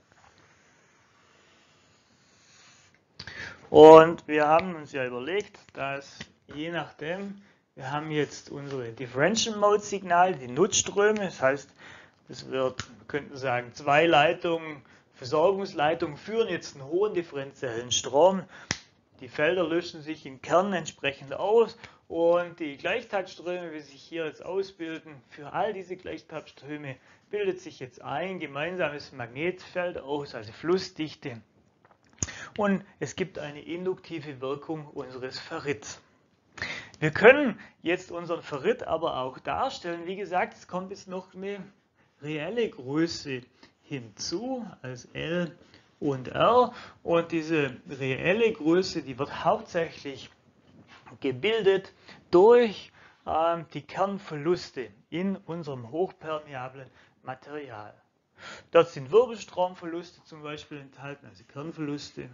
Und wir haben uns ja überlegt, dass je nachdem, wir haben jetzt unsere Differential Mode Signale, die Nutzströme, das heißt, es wird, wir könnten sagen, zwei Leitungen, Versorgungsleitungen führen jetzt einen hohen differenziellen Strom. Die Felder löschen sich im Kern entsprechend aus und die Gleichtaktströme, wie sich hier jetzt ausbilden, für all diese Gleichtaktströme bildet sich jetzt ein gemeinsames Magnetfeld aus, also Flussdichte. Und es gibt eine induktive Wirkung unseres Ferrits. Wir können jetzt unseren Ferrit aber auch darstellen. Wie gesagt, es kommt jetzt noch eine reelle Größe hinzu als L und R, und diese reelle Größe, die wird hauptsächlich gebildet durch ähm, die Kernverluste in unserem hochpermeablen Material. Dort sind Wirbelstromverluste zum Beispiel enthalten, also Kernverluste.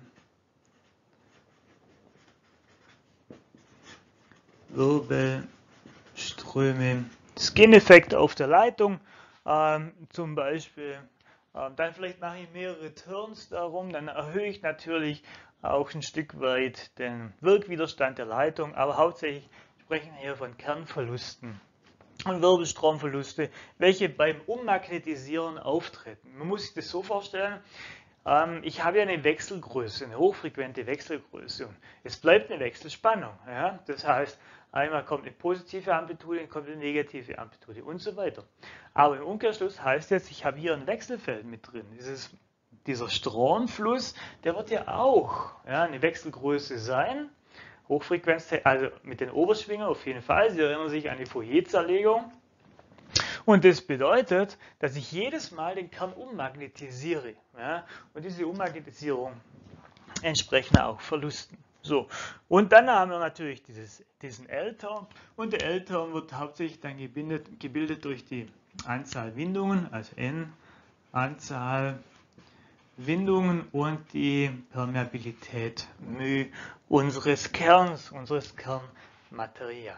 Wirbelströme, Skin-Effekt auf der Leitung, ähm, zum Beispiel. Ähm, dann vielleicht mache ich mehrere Turns darum, dann erhöhe ich natürlich auch ein Stück weit den Wirkwiderstand der Leitung, aber hauptsächlich sprechen wir hier von Kernverlusten und Wirbelstromverluste, welche beim Ummagnetisieren auftreten. Man muss sich das so vorstellen, ähm, ich habe ja eine Wechselgröße, eine hochfrequente Wechselgröße. Und es bleibt eine Wechselspannung. Ja? Das heißt, einmal kommt eine positive Amplitude, kommt eine negative Amplitude und so weiter. Aber im Umkehrschluss heißt jetzt, ich habe hier ein Wechselfeld mit drin. Dieses, dieser Stromfluss, der wird ja auch ja, eine Wechselgröße sein. Hochfrequenz, also mit den Oberschwingern auf jeden Fall. Sie erinnern sich an die Fourier-Zerlegung. Und das bedeutet, dass ich jedes Mal den Kern ummagnetisiere. Ja, und diese Ummagnetisierung entsprechend auch Verlusten. So, und dann haben wir natürlich dieses, diesen L-Term, und der L-Term wird hauptsächlich dann gebildet, gebildet durch die Anzahl Windungen, also N, Anzahl Windungen und die Permeabilität μ unseres Kerns, unseres Kernmaterials.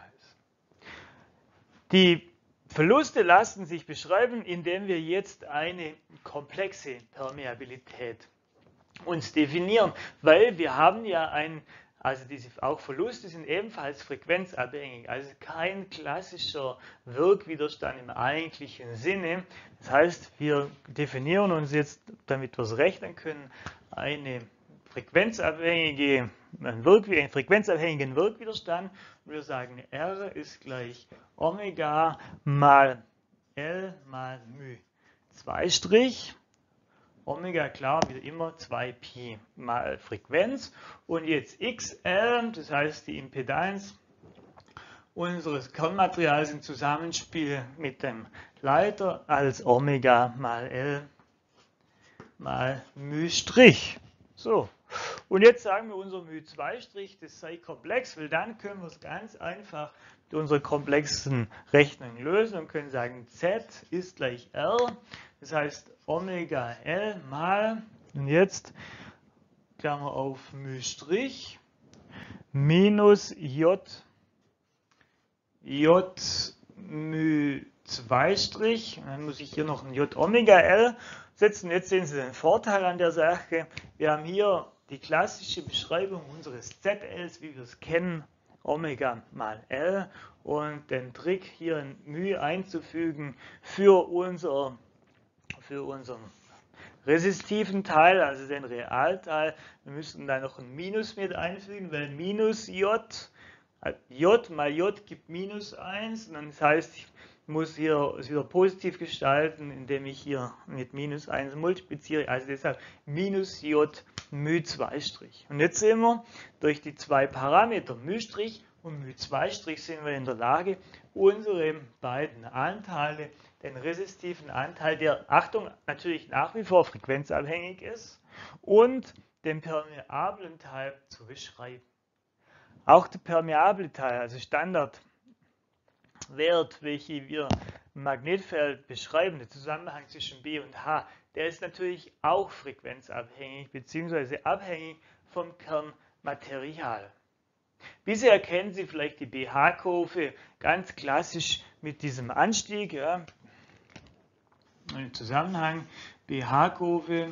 Die Verluste lassen sich beschreiben, indem wir jetzt eine komplexe Permeabilität uns definieren, weil wir haben ja ein, also diese auch Verluste sind ebenfalls frequenzabhängig, also kein klassischer Wirkwiderstand im eigentlichen Sinne. Das heißt, wir definieren uns jetzt, damit wir es rechnen können, eine frequenzabhängige, einen, Wirk, einen frequenzabhängigen Wirkwiderstand. Und wir sagen, R ist gleich Omega mal L mal μ. zwei Strich. Omega, klar, wieder immer zwei Pi mal Frequenz. Und jetzt X L, das heißt die Impedanz unseres Kernmaterials im Zusammenspiel mit dem Leiter als Omega mal L mal μ'. So, und jetzt sagen wir unser μ zwei', das sei komplex, weil dann können wir es ganz einfach mit unserer komplexen Rechnung lösen und können sagen, Z ist gleich R, das heißt Omega L mal, und jetzt Klammer auf μ' minus J, J μ zwei', und dann muss ich hier noch ein J Omega L setzen. Jetzt sehen Sie den Vorteil an der Sache. Wir haben hier die klassische Beschreibung unseres Z Ls, wie wir es kennen, Omega mal L, und den Trick hier ein μ einzufügen für, unser, für unseren resistiven Teil, also den Realteil. Wir müssen da noch ein Minus mit einfügen, weil minus J, J mal J gibt minus eins, und das heißt, ich muss hier es wieder positiv gestalten, indem ich hier mit minus eins multipliziere, also deshalb minus J μ zwei'. Und jetzt sehen wir, durch die zwei Parameter μ' und μ zwei' sind wir in der Lage, unsere beiden Anteile, den resistiven Anteil, der, Achtung, natürlich nach wie vor frequenzabhängig ist, und den permeablen Teil zu beschreiben. Auch der permeable Teil, also Standardwert, welche wir im Magnetfeld beschreiben, der Zusammenhang zwischen B und H, der ist natürlich auch frequenzabhängig bzw. abhängig vom Kernmaterial. Bisher kennen Sie vielleicht die B H-Kurve ganz klassisch mit diesem Anstieg. Ja. Im Zusammenhang B H-Kurve,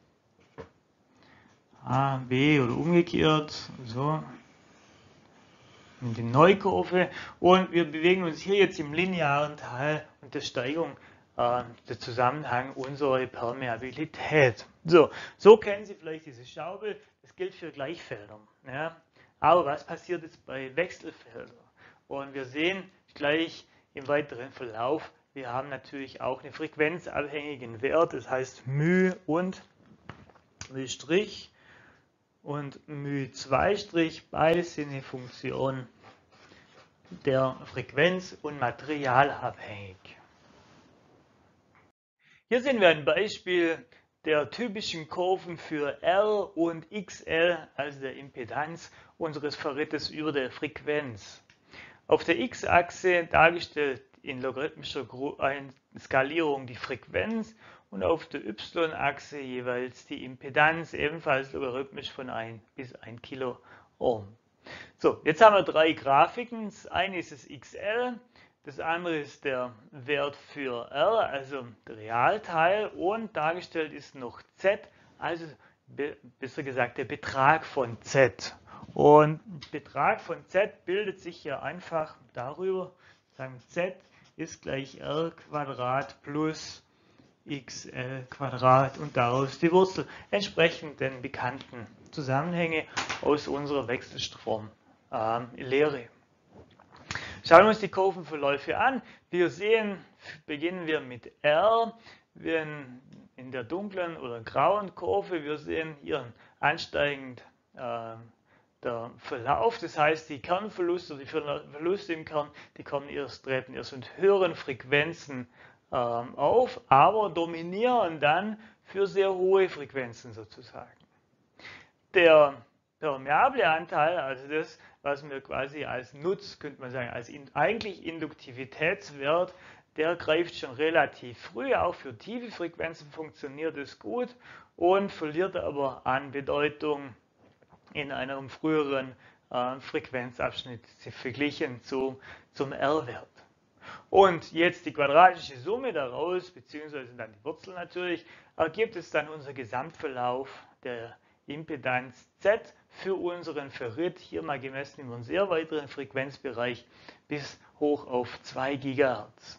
A, B oder umgekehrt, so. Die Neukurve, und wir bewegen uns hier jetzt im linearen Teil und der Steigung, äh, der Zusammenhang unserer Permeabilität. So, so kennen Sie vielleicht diese Schaukel, das gilt für Gleichfelder. Ja. Aber was passiert jetzt bei Wechselfeldern? Und wir sehen gleich im weiteren Verlauf, wir haben natürlich auch einen frequenzabhängigen Wert, das heißt μ und μ' und μ zwei', beides sind eine Funktion der Frequenz und materialabhängig. Hier sehen wir ein Beispiel der typischen Kurven für R und X L, also der Impedanz unseres Ferrites über der Frequenz. Auf der X-Achse dargestellt in logarithmischer Skalierung die Frequenz und auf der Y-Achse jeweils die Impedanz, ebenfalls logarithmisch von ein bis ein Kiloohm. So, jetzt haben wir drei Grafiken. Das eine ist das X L, das andere ist der Wert für R, also der Realteil, und dargestellt ist noch Z, also besser gesagt der Betrag von Z. Und Betrag von Z bildet sich hier einfach darüber, sagen Z ist gleich R Quadrat plus X L Quadrat und daraus die Wurzel, entsprechend den bekannten Zusammenhänge aus unserer Wechselstrom ähm, Lehre. Schauen wir uns die Kurvenverläufe an. Wir sehen, beginnen wir mit R, wir in der dunklen oder grauen Kurve, wir sehen hier ansteigend äh, der Verlauf, das heißt die Kernverluste, die Verluste im Kern, die kommen erst, treten erst mit höheren Frequenzen ähm, auf, aber dominieren dann für sehr hohe Frequenzen sozusagen. Der permeable Anteil, also das, was wir quasi als Nutz, könnte man sagen, als in, eigentlich Induktivitätswert, der greift schon relativ früh, auch für tiefe Frequenzen funktioniert es gut und verliert aber an Bedeutung in einem früheren äh, Frequenzabschnitt verglichen zu, zum R-Wert. Und jetzt die quadratische Summe daraus, beziehungsweise dann die Wurzel natürlich, ergibt es dann unser Gesamtverlauf der Impedanz Z für unseren Ferrit, hier mal gemessen über einen sehr weiteren Frequenzbereich bis hoch auf zwei Gigahertz.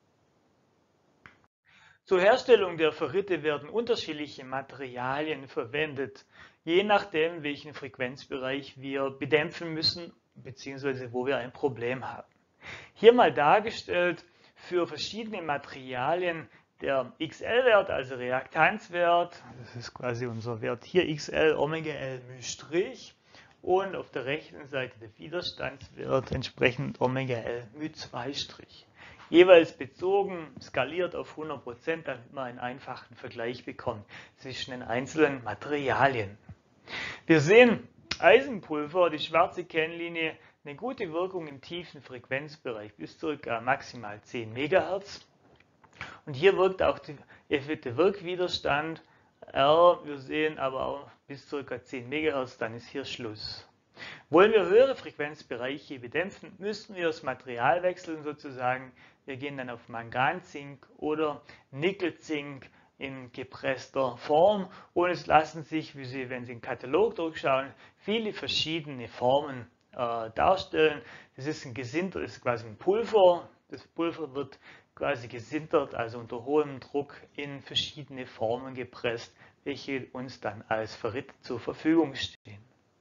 Zur Herstellung der Ferrite werden unterschiedliche Materialien verwendet, je nachdem, welchen Frequenzbereich wir bedämpfen müssen, beziehungsweise wo wir ein Problem haben. Hier mal dargestellt für verschiedene Materialien der X L-Wert, also Reaktanzwert, das ist quasi unser Wert hier, X L, Omega L, μ', und auf der rechten Seite der Widerstandswert entsprechend Omega L, μ2'. Jeweils bezogen, skaliert auf hundert Prozent, damit man einen einfachen Vergleich bekommt zwischen den einzelnen Materialien. Wir sehen Eisenpulver, die schwarze Kennlinie, eine gute Wirkung im tiefen Frequenzbereich bis ca. maximal zehn Megahertz. Und hier wirkt auch der Wirkwiderstand R, wir sehen aber auch bis ca. zehn Megahertz, dann ist hier Schluss. Wollen wir höhere Frequenzbereiche bedämpfen, müssen wir das Material wechseln sozusagen. Wir gehen dann auf Manganzink oder Nickelzink in gepresster Form und es lassen sich, wie Sie, wenn Sie den Katalog durchschauen, viele verschiedene Formen äh, darstellen. Das ist ein Gesinter, das ist quasi ein Pulver. Das Pulver wird quasi gesintert, also unter hohem Druck in verschiedene Formen gepresst, welche uns dann als Ferrit zur Verfügung stehen.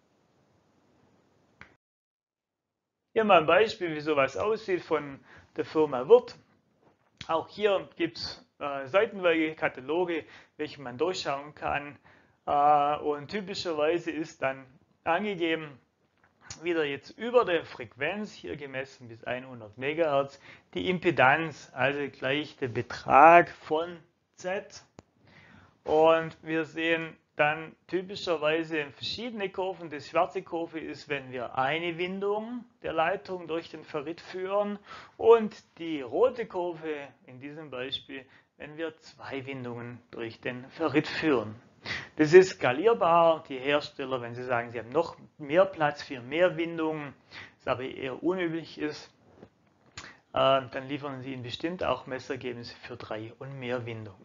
Hier mal ein Beispiel, wie sowas aussieht von der Firma Wirth. Auch hier gibt es äh, seitenweise Kataloge, welche man durchschauen kann. Äh, und typischerweise ist dann angegeben, wieder jetzt über der Frequenz, hier gemessen bis hundert Megahertz, die Impedanz, also gleich der Betrag von Z. Und wir sehen dann typischerweise verschiedene Kurven. Die schwarze Kurve ist, wenn wir eine Windung der Leitung durch den Ferrit führen, und die rote Kurve in diesem Beispiel, wenn wir zwei Windungen durch den Ferrit führen. Das ist skalierbar. Die Hersteller, wenn sie sagen, sie haben noch mehr Platz für mehr Windungen, was aber eher unüblich ist, äh, dann liefern sie ihnen bestimmt auch Messergebnisse für drei und mehr Windungen.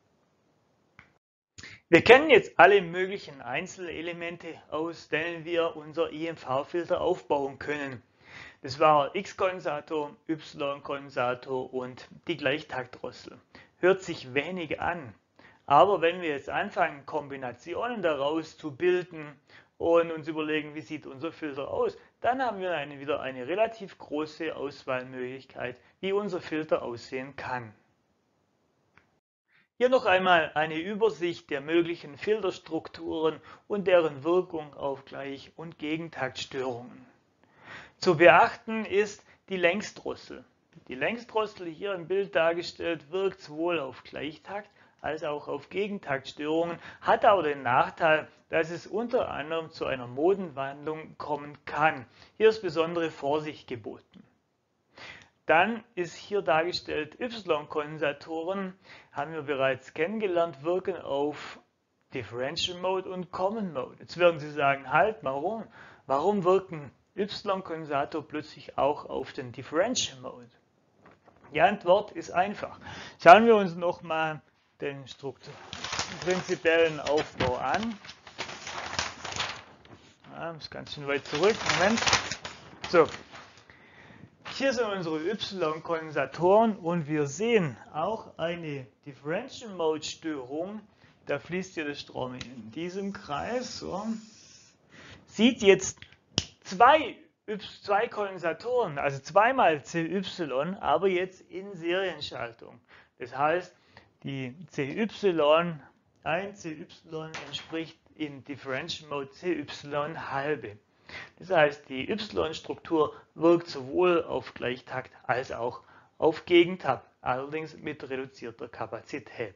Wir kennen jetzt alle möglichen Einzelelemente, aus denen wir unser I M V-Filter aufbauen können. Das war X-Kondensator, Y-Kondensator und die Gleichtaktdrossel. Hört sich wenig an, aber wenn wir jetzt anfangen, Kombinationen daraus zu bilden und uns überlegen, wie sieht unser Filter aus, dann haben wir eine, wieder eine relativ große Auswahlmöglichkeit, wie unser Filter aussehen kann. Hier noch einmal eine Übersicht der möglichen Filterstrukturen und deren Wirkung auf Gleich- und Gegentaktstörungen. Zu beachten ist die Längsdrossel. Die Längsdrossel hier im Bild dargestellt wirkt sowohl auf Gleichtakt als auch auf Gegentaktstörungen, hat aber den Nachteil, dass es unter anderem zu einer Modenwandlung kommen kann. Hier ist besondere Vorsicht geboten. Dann ist hier dargestellt Y-Kondensatoren, haben wir bereits kennengelernt, wirken auf Differential Mode und Common Mode. Jetzt werden Sie sagen, halt, warum? Warum wirken Y-Kondensator plötzlich auch auf den Differential Mode? Die Antwort ist einfach. Schauen wir uns nochmal den Struktur prinzipiellen Aufbau an. Ja, das ist ganz schön weit zurück. Moment. So. Hier sind unsere Y-Kondensatoren und wir sehen auch eine Differential Mode Störung. Da fließt hier der Strom in diesem Kreis. So. Sieht jetzt zwei, zwei Kondensatoren, also zweimal C Y, aber jetzt in Serienschaltung. Das heißt, die C Y, ein C Y entspricht in Differential Mode C Y halbe. Das heißt, die Y-Struktur wirkt sowohl auf Gleichtakt als auch auf Gegentakt, allerdings mit reduzierter Kapazität.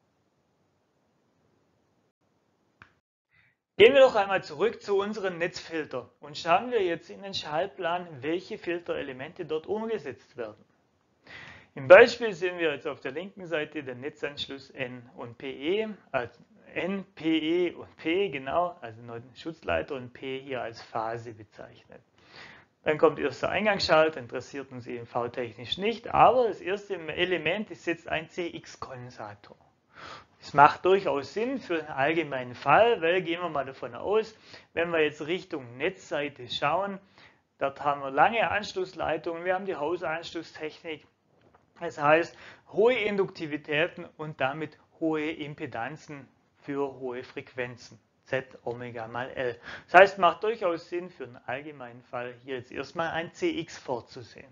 Gehen wir doch einmal zurück zu unserem Netzfilter und schauen wir jetzt in den Schaltplan, welche Filterelemente dort umgesetzt werden. Im Beispiel sehen wir jetzt auf der linken Seite den Netzanschluss N und P E, also N, P E und P, genau, also Schutzleiter und P hier als Phase bezeichnet. Dann kommt erst der Eingangsschalter, interessiert uns E M V-technisch nicht, aber das erste Element ist jetzt ein C X-Kondensator. Das macht durchaus Sinn für den allgemeinen Fall, weil gehen wir mal davon aus, wenn wir jetzt Richtung Netzseite schauen, dort haben wir lange Anschlussleitungen, wir haben die Hausanschlusstechnik, das heißt hohe Induktivitäten und damit hohe Impedanzen für hohe Frequenzen, Z Omega mal L. Das heißt, macht durchaus Sinn für den allgemeinen Fall hier jetzt erstmal ein C X vorzusehen.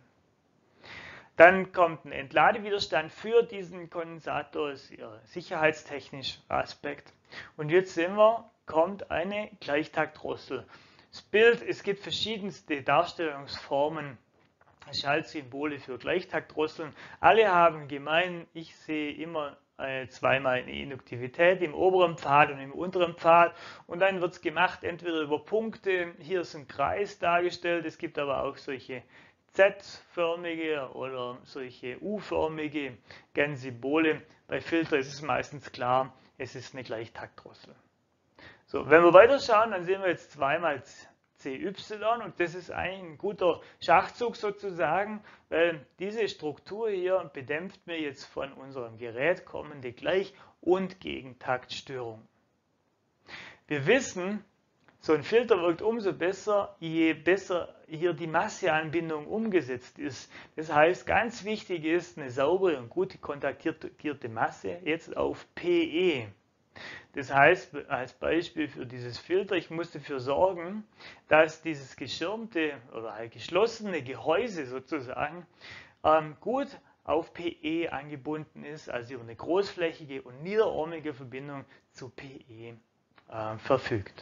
Dann kommt ein Entladewiderstand für diesen Kondensator, das ist ihr sicherheitstechnischer Aspekt. Und jetzt sehen wir, kommt eine Gleichtaktdrossel. Das Bild, es gibt verschiedenste Darstellungsformen, Schaltsymbole für Gleichtaktdrosseln. Alle haben gemein, ich sehe immer äh, zweimal eine Induktivität im oberen Pfad und im unteren Pfad. Und dann wird es gemacht, entweder über Punkte, hier ist ein Kreis dargestellt, es gibt aber auch solche Z-förmige oder solche U-förmige Symbole. Bei Filter ist es meistens klar, es ist eine Gleichtaktdrossel. So, wenn wir weiterschauen, dann sehen wir jetzt zweimal C Y und das ist eigentlich ein guter Schachzug sozusagen, weil diese Struktur hier bedämpft mir jetzt von unserem Gerät kommende Gleich- und Gegentaktstörung. Wir wissen, so ein Filter wirkt umso besser, je besser hier die Masseanbindung umgesetzt ist. Das heißt, ganz wichtig ist eine saubere und gut kontaktierte Masse jetzt auf P E. Das heißt, als Beispiel für dieses Filter, ich muss dafür sorgen, dass dieses geschirmte oder halt geschlossene Gehäuse sozusagen ähm, gut auf P E angebunden ist, also über eine großflächige und niederohmige Verbindung zu P E äh, verfügt.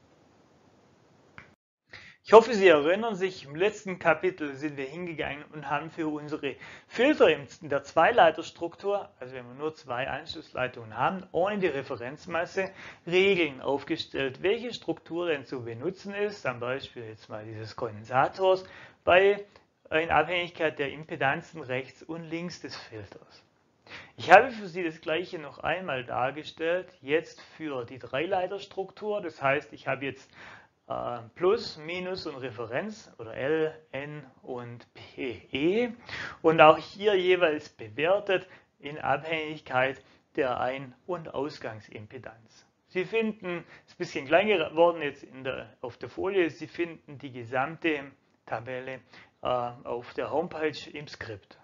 Ich hoffe, Sie erinnern sich, im letzten Kapitel sind wir hingegangen und haben für unsere Filter in der Zweileiterstruktur, also wenn wir nur zwei Anschlussleitungen haben, ohne die Referenzmasse, Regeln aufgestellt, welche Struktur denn zu benutzen ist, am Beispiel jetzt mal dieses Kondensators, bei, in Abhängigkeit der Impedanzen rechts und links des Filters. Ich habe für Sie das gleiche noch einmal dargestellt, jetzt für die Dreileiterstruktur, das heißt, ich habe jetzt Plus, Minus und Referenz oder L, N und P E und auch hier jeweils bewertet in Abhängigkeit der Ein- und Ausgangsimpedanz. Sie finden, es ist ein bisschen klein geworden jetzt in der, auf der Folie, Sie finden die gesamte Tabelle äh, auf der Homepage im Skript.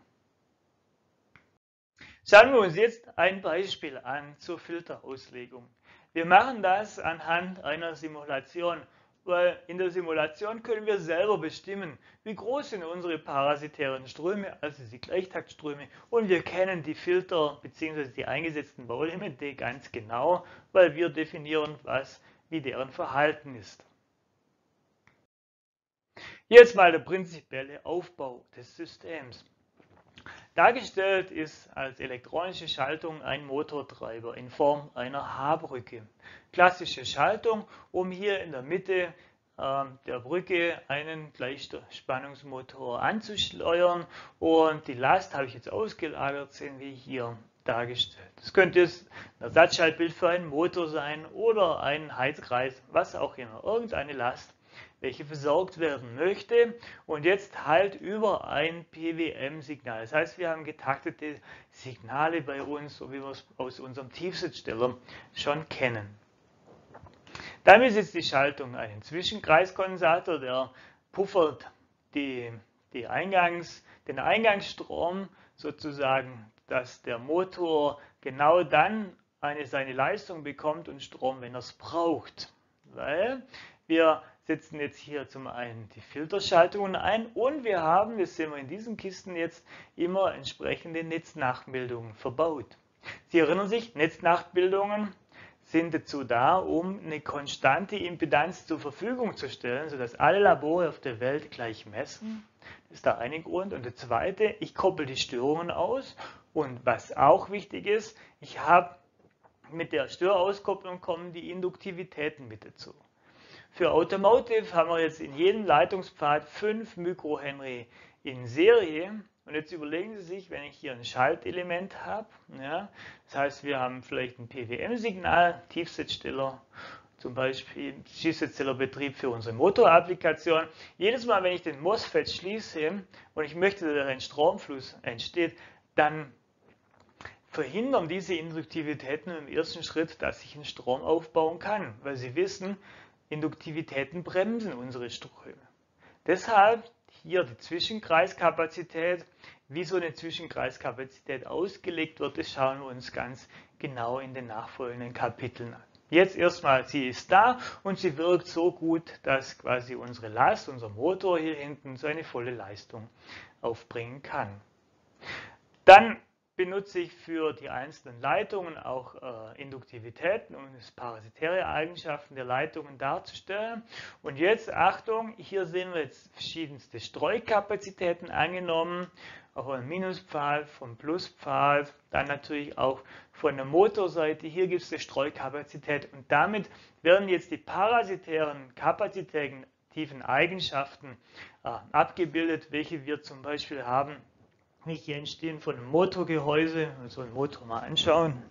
Schauen wir uns jetzt ein Beispiel an zur Filterauslegung. Wir machen das anhand einer Simulation. Weil in der Simulation können wir selber bestimmen, wie groß sind unsere parasitären Ströme, also die Gleichtaktströme, und wir kennen die Filter bzw. die eingesetzten Bauelemente ganz genau, weil wir definieren, was wie deren Verhalten ist. Jetzt mal der prinzipielle Aufbau des Systems. Dargestellt ist als elektronische Schaltung ein Motortreiber in Form einer H-Brücke. Klassische Schaltung, um hier in der Mitte äh, der Brücke einen Gleichspannungsmotor anzuschleudern, und die Last habe ich jetzt ausgelagert, sehen wir hier dargestellt. Das könnte ein Ersatzschaltbild für einen Motor sein oder ein Heizkreis, was auch immer, irgendeine Last, welche versorgt werden möchte, und jetzt halt über ein P W M-Signal. Das heißt, wir haben getaktete Signale bei uns, so wie wir es aus unserem Tiefsitzsteller schon kennen. Dann besitzt die Schaltung einen Zwischenkreiskondensator, der puffert die, die Eingangs, den Eingangsstrom sozusagen, dass der Motor genau dann eine, seine Leistung bekommt und Strom, wenn er es braucht. Weil wir setzen jetzt hier zum einen die Filterschaltungen ein und wir haben, das sehen wir in diesen Kisten jetzt, immer entsprechende Netznachbildungen verbaut. Sie erinnern sich, Netznachbildungen sind dazu da, um eine konstante Impedanz zur Verfügung zu stellen, sodass alle Labore auf der Welt gleich messen. Das ist der eine Grund. Und der zweite, ich koppel die Störungen aus. Und was auch wichtig ist, ich habe mit der Störauskopplung kommen die Induktivitäten mit dazu. Für Automotive haben wir jetzt in jedem Leitungspfad fünf Mikrohenry in Serie. Und jetzt überlegen Sie sich, wenn ich hier ein Schaltelement habe, ja, das heißt, wir haben vielleicht ein P W M-Signal, Tiefsitzsteller, zum Beispiel Tiefsitzstellerbetrieb für unsere Motorapplikation. Jedes Mal, wenn ich den MOSFET schließe und ich möchte, dass ein Stromfluss entsteht, dann verhindern diese Induktivitäten im ersten Schritt, dass ich einen Strom aufbauen kann, weil Sie wissen, Induktivitäten bremsen unsere Ströme. Deshalb hier die Zwischenkreiskapazität. Wie so eine Zwischenkreiskapazität ausgelegt wird, das schauen wir uns ganz genau in den nachfolgenden Kapiteln an. Jetzt erstmal, sie ist da und sie wirkt so gut, dass quasi unsere Last, unser Motor hier hinten seine volle Leistung aufbringen kann. Dann benutze ich für die einzelnen Leitungen auch äh, Induktivitäten, um das parasitäre Eigenschaften der Leitungen darzustellen. Und jetzt, Achtung, hier sehen wir jetzt verschiedenste Streukapazitäten angenommen, auch ein Minuspfahl, vom Pluspfahl, dann natürlich auch von der Motorseite. Hier gibt es eine Streukapazität und damit werden jetzt die parasitären kapazitativen Eigenschaften äh, abgebildet, welche wir zum Beispiel haben. Hier entstehen von einem Motorgehäuse, also einen Motor mal anschauen.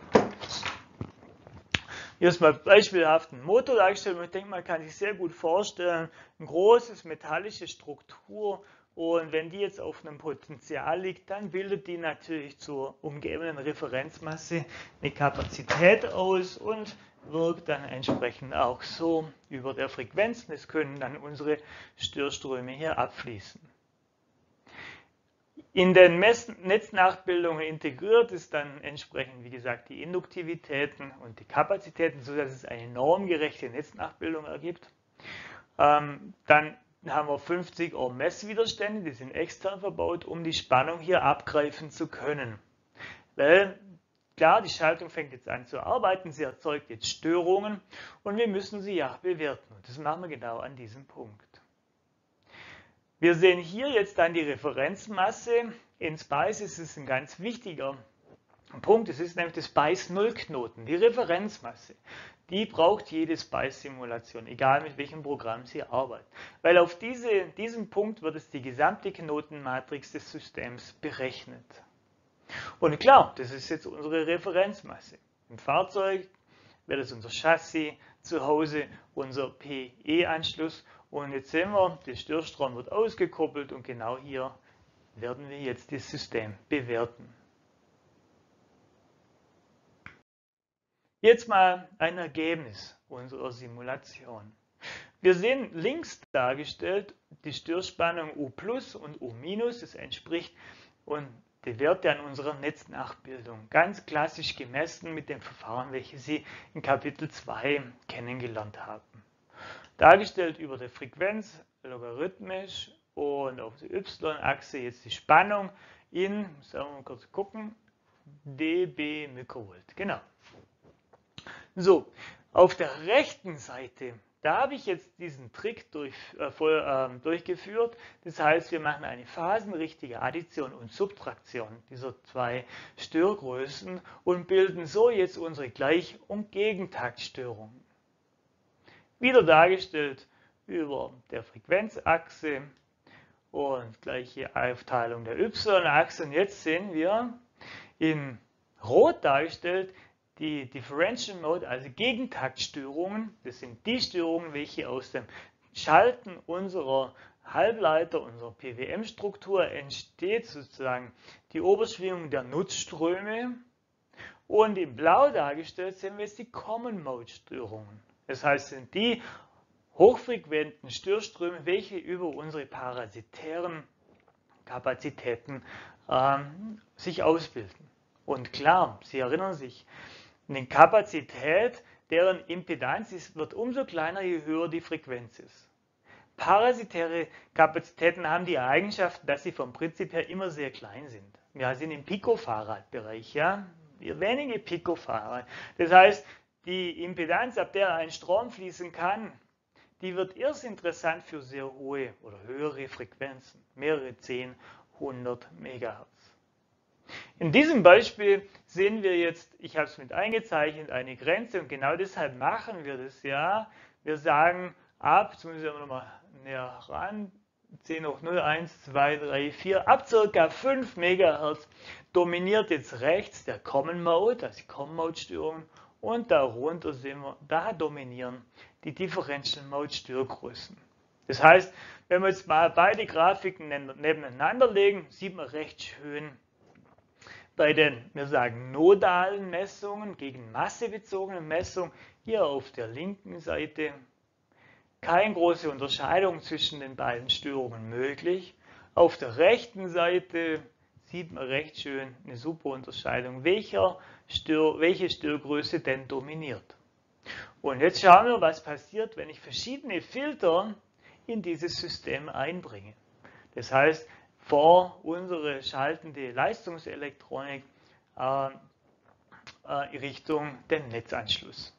Hier ist mal beispielhaft ein Motor dargestellt, und ich denke, man kann sich sehr gut vorstellen, ein großes metallische Struktur, und wenn die jetzt auf einem Potential liegt, dann bildet die natürlich zur umgebenden Referenzmasse eine Kapazität aus und wirkt dann entsprechend auch so über der Frequenz. Es können dann unsere Störströme hier abfließen. In den Netznachbildungen integriert ist dann entsprechend, wie gesagt, die Induktivitäten und die Kapazitäten, sodass es eine normgerechte Netznachbildung ergibt. Ähm, dann haben wir fünfzig Ohm Messwiderstände, die sind extern verbaut, um die Spannung hier abgreifen zu können. Weil, klar, die Schaltung fängt jetzt an zu arbeiten, sie erzeugt jetzt Störungen und wir müssen sie ja bewerten. Und das machen wir genau an diesem Punkt. Wir sehen hier jetzt dann die Referenzmasse. In SPICE ist es ein ganz wichtiger Punkt. Es ist nämlich das SPICE-Null-Knoten, die Referenzmasse. Die braucht jede SPICE-Simulation, egal mit welchem Programm Sie arbeiten. Weil auf diese, diesem Punkt wird es die gesamte Knotenmatrix des Systems berechnet. Und klar, das ist jetzt unsere Referenzmasse. Im Fahrzeug wäre das unser Chassis, zu Hause unser P E-Anschluss. Und jetzt sehen wir, der Störstrom wird ausgekoppelt und genau hier werden wir jetzt das System bewerten. Jetzt mal ein Ergebnis unserer Simulation. Wir sehen links dargestellt die Störspannung U plus und U minus, das entspricht und die Werte an unserer Netznachbildung. Ganz klassisch gemessen mit dem Verfahren, welches Sie in Kapitel zwei kennengelernt haben. Dargestellt über der Frequenz logarithmisch und auf der Y-Achse jetzt die Spannung in, sagen wir mal kurz gucken, dB Mikrovolt. Genau. So, auf der rechten Seite Da habe ich jetzt diesen Trick durch, äh, voll, äh, durchgeführt. Das heißt, wir machen eine phasenrichtige Addition und Subtraktion dieser zwei Störgrößen und bilden so jetzt unsere Gleich- und Gegentaktstörungen. Wieder dargestellt über der Frequenzachse und gleiche Aufteilung der Y-Achse. Und jetzt sehen wir in Rot dargestellt die Differential Mode, also Gegentaktstörungen. Das sind die Störungen, welche aus dem Schalten unserer Halbleiter, unserer P W M-Struktur entsteht, sozusagen die Oberschwingung der Nutzströme. Und in Blau dargestellt sehen wir jetzt die Common Mode Störungen. Das heißt, sind die hochfrequenten Störströme, welche über unsere parasitären Kapazitäten ähm, sich ausbilden. Und klar, Sie erinnern sich, eine Kapazität, deren Impedanz ist, wird umso kleiner, je höher die Frequenz ist. Parasitäre Kapazitäten haben die Eigenschaft, dass sie vom Prinzip her immer sehr klein sind. Wir sind im Picofarad-Bereich, ja, wenige Picofarad. Das heißt, die Impedanz, ab der ein Strom fließen kann, die wird erst interessant für sehr hohe oder höhere Frequenzen, mehrere zehn, hundert Megahertz. In diesem Beispiel sehen wir jetzt, ich habe es mit eingezeichnet, eine Grenze und genau deshalb machen wir das ja. Wir sagen ab, jetzt müssen wir nochmal näher ran, zehn hoch null, eins, zwei, drei, vier, ab ca. fünf Megahertz dominiert jetzt rechts der Common Mode, also die Common Mode Störung, und darunter sehen wir, da dominieren die Differential Mode Störgrößen. Das heißt, wenn wir jetzt mal beide Grafiken nebeneinander legen, sieht man recht schön, bei den, wir sagen, nodalen Messungen gegen massebezogenen Messungen, hier auf der linken Seite, keine große Unterscheidung zwischen den beiden Störungen möglich. Auf der rechten Seite sieht man recht schön eine super Unterscheidung, welcher Stör, welche Störgröße denn dominiert. Und jetzt schauen wir, was passiert, wenn ich verschiedene Filter in dieses System einbringe. Das heißt, vor unsere schaltende Leistungselektronik äh, äh, Richtung den Netzanschluss.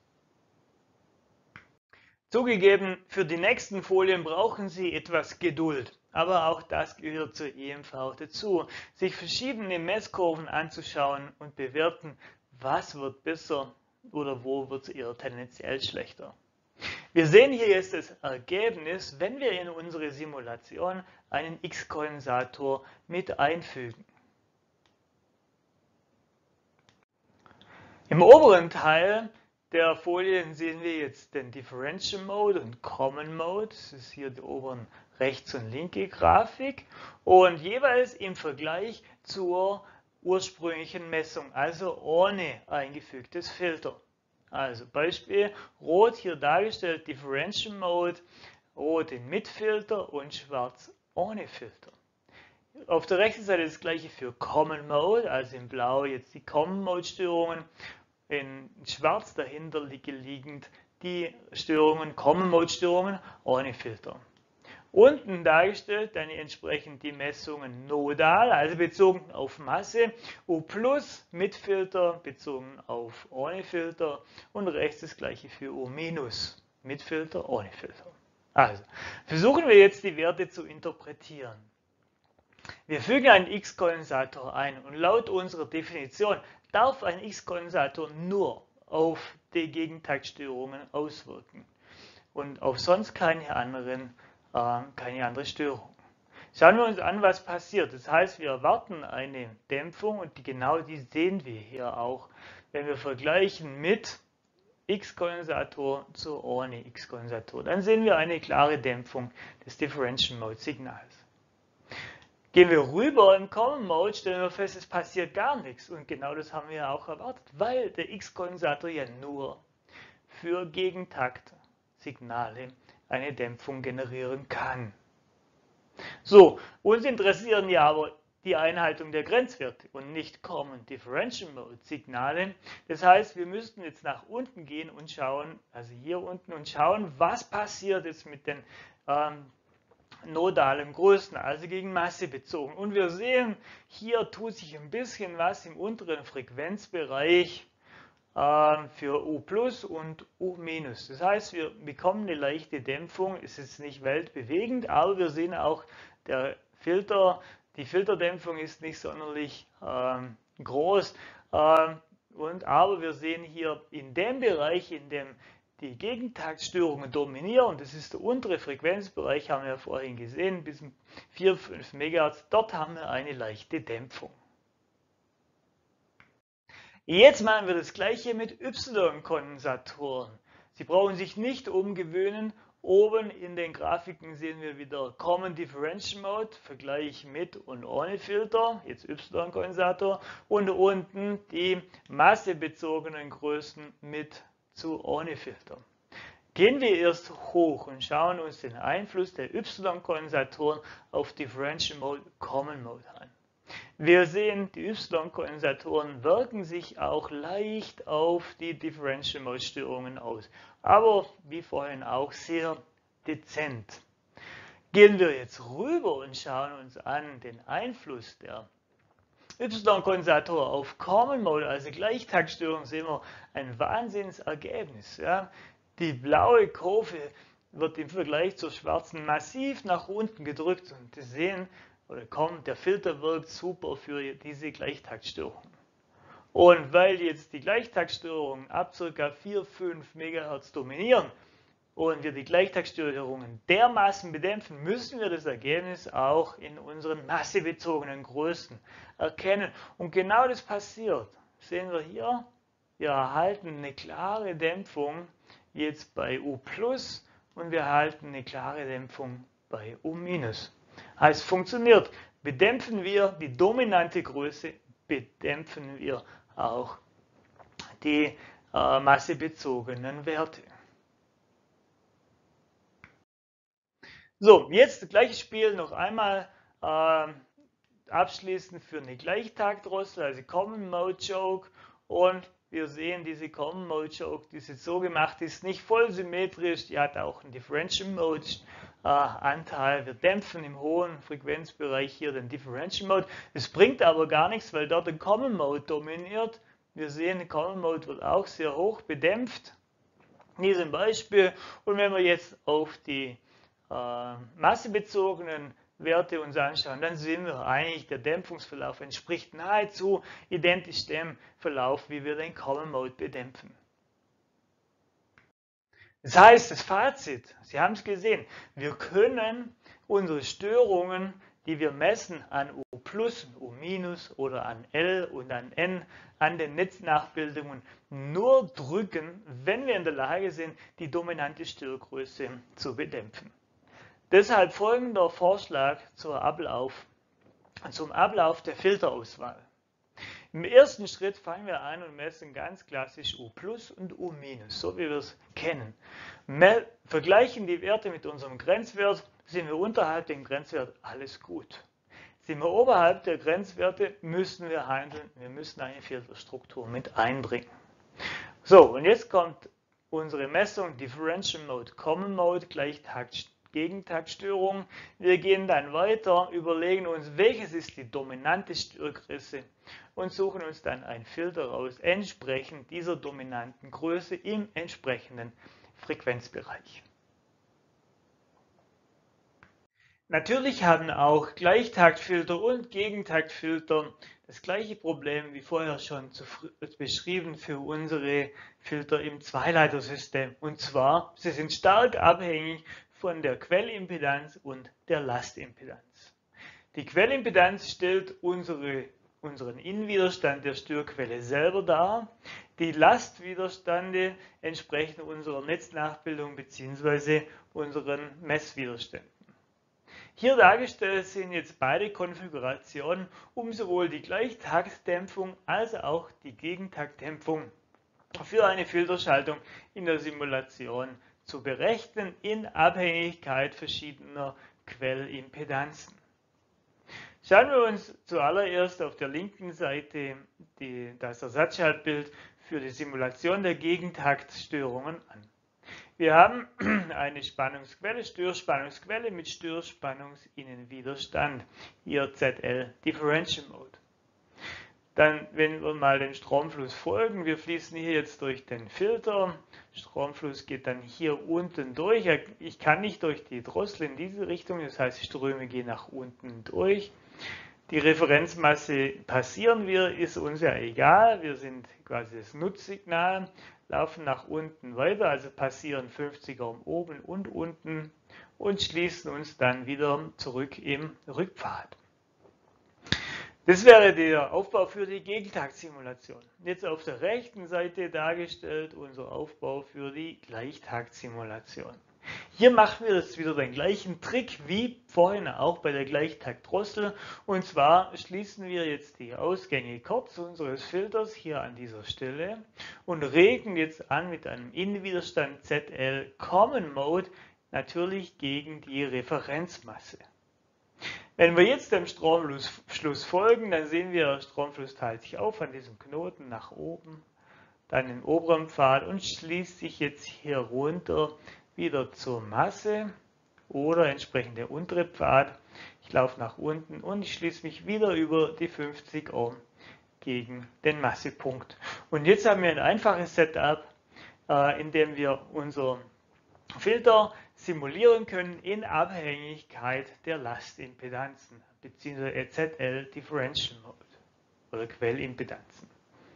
Zugegeben, für die nächsten Folien brauchen Sie etwas Geduld, aber auch das gehört zur E M V dazu, sich verschiedene Messkurven anzuschauen und bewerten, was wird besser oder wo wird es eher tendenziell schlechter. Wir sehen hier jetzt das Ergebnis, wenn wir in unsere Simulation einen X-Kondensator mit einfügen. Im oberen Teil der Folien sehen wir jetzt den Differential Mode und Common Mode. Das ist hier die oberen rechts und linke Grafik. Und jeweils im Vergleich zur ursprünglichen Messung, also ohne eingefügtes Filter. Also Beispiel, rot hier dargestellt, Differential Mode, rot in mit Filter und schwarz ohne Filter. Auf der rechten Seite das gleiche für Common Mode, also in blau jetzt die Common Mode Störungen, in schwarz dahinter liegend die Störungen, Common Mode Störungen ohne Filter. Unten dargestellt dann entsprechend die Messungen nodal, also bezogen auf Masse, U plus mit Filter bezogen auf ohne Filter und rechts das gleiche für U minus mit Filter, ohne Filter. Also versuchen wir jetzt die Werte zu interpretieren. Wir fügen einen X-Kondensator ein und laut unserer Definition darf ein X-Kondensator nur auf die Gegentaktstörungen auswirken und auf sonst keine anderen keine andere Störung. Schauen wir uns an, was passiert. Das heißt, wir erwarten eine Dämpfung und die, genau die sehen wir hier auch, wenn wir vergleichen mit X-Kondensator zu ohne X-Kondensator. Dann sehen wir eine klare Dämpfung des Differential Mode Signals. Gehen wir rüber im Common Mode, stellen wir fest, es passiert gar nichts. Und genau das haben wir ja auch erwartet, weil der X-Kondensator ja nur für Gegentaktsignale eine Dämpfung generieren kann. So, uns interessieren ja aber die Einhaltung der Grenzwerte und nicht Common Differential Mode Signale. Das heißt, wir müssten jetzt nach unten gehen und schauen, also hier unten, und schauen, was passiert jetzt mit den ähm, nodalen Größen, also gegen Masse bezogen. Und wir sehen, hier tut sich ein bisschen was im unteren Frequenzbereich. äh, für U plus und U minus. Das heißt, wir bekommen eine leichte Dämpfung. Es ist nicht weltbewegend, aber wir sehen auch, der Filter, die Filterdämpfung ist nicht sonderlich äh, groß. Äh, und, aber wir sehen hier in dem Bereich, in dem die Gegentaktstörungen dominieren, das ist der untere Frequenzbereich, haben wir ja vorhin gesehen, bis vier, fünf Megahertz, dort haben wir eine leichte Dämpfung. Jetzt machen wir das gleiche mit Y-Kondensatoren. Sie brauchen sich nicht umgewöhnen. Oben in den Grafiken sehen wir wieder Common Differential Mode, Vergleich mit und ohne Filter, jetzt Y-Kondensator, und unten die massebezogenen Größen mit zu ohne Filter. Gehen wir erst hoch und schauen uns den Einfluss der Y-Kondensatoren auf Differential Mode, Common Mode an. Wir sehen, die Y-Kondensatoren wirken sich auch leicht auf die Differential Mode Störungen aus, aber wie vorhin auch sehr dezent. Gehen wir jetzt rüber und schauen uns an den Einfluss der Y-Kondensator auf Common Mode, also Gleichtaktstörung, sehen wir ein Wahnsinnsergebnis. Ja. Die blaue Kurve wird im Vergleich zur schwarzen massiv nach unten gedrückt und Sie sehen, oder kommt, der Filter wirkt super für diese Gleichtaktstörung. Und weil jetzt die Gleichtaktstörungen ab ca. vier, fünf Megahertz dominieren und wir die Gleichtaktstörungen dermaßen bedämpfen, müssen wir das Ergebnis auch in unseren massebezogenen Größen erkennen. Und genau das passiert. Sehen wir hier, wir erhalten eine klare Dämpfung jetzt bei U plus und wir erhalten eine klare Dämpfung bei U minus. Heißt, funktioniert. Bedämpfen wir die dominante Größe, bedämpfen wir auch die äh, massebezogenen Werte. So, jetzt das gleiche Spiel noch einmal äh, abschließend für eine Gleichtaktdrossel, also Common Mode Choke, und wir sehen, diese Common Mode Choke, die ist so gemacht, die ist nicht voll symmetrisch, die hat auch einen Differential Mode äh, Anteil. Wir dämpfen im hohen Frequenzbereich hier den Differential Mode. Das bringt aber gar nichts, weil dort der Common Mode dominiert. Wir sehen, der Common Mode wird auch sehr hoch bedämpft in diesem Beispiel. Und wenn wir jetzt auf die äh, massebezogenen Werte uns anschauen, dann sehen wir eigentlich, der Dämpfungsverlauf entspricht nahezu identisch dem Verlauf, wie wir den Common Mode bedämpfen. Das heißt, das Fazit, Sie haben es gesehen, wir können unsere Störungen, die wir messen an U plus, U minus oder an L und an N, an den Netznachbildungen nur drücken, wenn wir in der Lage sind, die dominante Störgröße zu bedämpfen. Deshalb folgender Vorschlag zur Ablauf, zum Ablauf der Filterauswahl. Im ersten Schritt fangen wir an und messen ganz klassisch U plus und U minus, so wie wir es kennen. Wir vergleichen die Werte mit unserem Grenzwert, sind wir unterhalb dem Grenzwert, alles gut. Sind wir oberhalb der Grenzwerte, müssen wir handeln, wir müssen eine Filterstruktur mit einbringen. So, und jetzt kommt unsere Messung Differential Mode, Common Mode, Gleichtakt, Gegentaktstörung. Wir gehen dann weiter, überlegen uns, welches ist die dominante Störgröße und suchen uns dann einen Filter raus, entsprechend dieser dominanten Größe im entsprechenden Frequenzbereich. Natürlich haben auch Gleichtaktfilter und Gegentaktfilter das gleiche Problem wie vorher schon zu, beschrieben für unsere Filter im Zweileitersystem. Und zwar, sie sind stark abhängig von der Quellimpedanz und der Lastimpedanz. Die Quellimpedanz stellt unsere, unseren Innenwiderstand der Störquelle selber dar. Die Lastwiderstände entsprechen unserer Netznachbildung bzw. unseren Messwiderständen. Hier dargestellt sind jetzt beide Konfigurationen, um sowohl die Gleichtaktdämpfung als auch die Gegentaktdämpfung für eine Filterschaltung in der Simulation zu berechnen in Abhängigkeit verschiedener Quellimpedanzen. Schauen wir uns zuallererst auf der linken Seite die, das Ersatzschaltbild für die Simulation der Gegentaktstörungen an. Wir haben eine Spannungsquelle, Störspannungsquelle mit Störspannungsinnenwiderstand, hier Z L Differential Mode. Dann, wenn wir mal dem Stromfluss folgen, wir fließen hier jetzt durch den Filter, Stromfluss geht dann hier unten durch, ich kann nicht durch die Drossel in diese Richtung, das heißt die Ströme gehen nach unten durch. Die Referenzmasse passieren wir, ist uns ja egal, wir sind quasi das Nutzsignal, laufen nach unten weiter, also passieren fünfziger oben und unten und schließen uns dann wieder zurück im Rückpfad. Das wäre der Aufbau für die Gegentaktsimulation. Jetzt auf der rechten Seite dargestellt unser Aufbau für die Gleichtaktsimulation. Hier machen wir jetzt wieder den gleichen Trick wie vorhin auch bei der Gleichtaktdrossel. Und zwar schließen wir jetzt die Ausgänge kurz unseres Filters hier an dieser Stelle und regen jetzt an mit einem Innenwiderstand Z L Common Mode natürlich gegen die Referenzmasse. Wenn wir jetzt dem Stromfluss folgen, dann sehen wir, der Stromfluss teilt sich auf an diesem Knoten nach oben, dann im oberen Pfad und schließt sich jetzt hier runter wieder zur Masse oder entsprechend der untere Pfad. Ich laufe nach unten und ich schließe mich wieder über die fünfzig Ohm gegen den Massepunkt. Und jetzt haben wir ein einfaches Setup, äh, in dem wir unser Filter simulieren können in Abhängigkeit der Lastimpedanzen bzw. Z L Differential Mode oder Quellimpedanzen.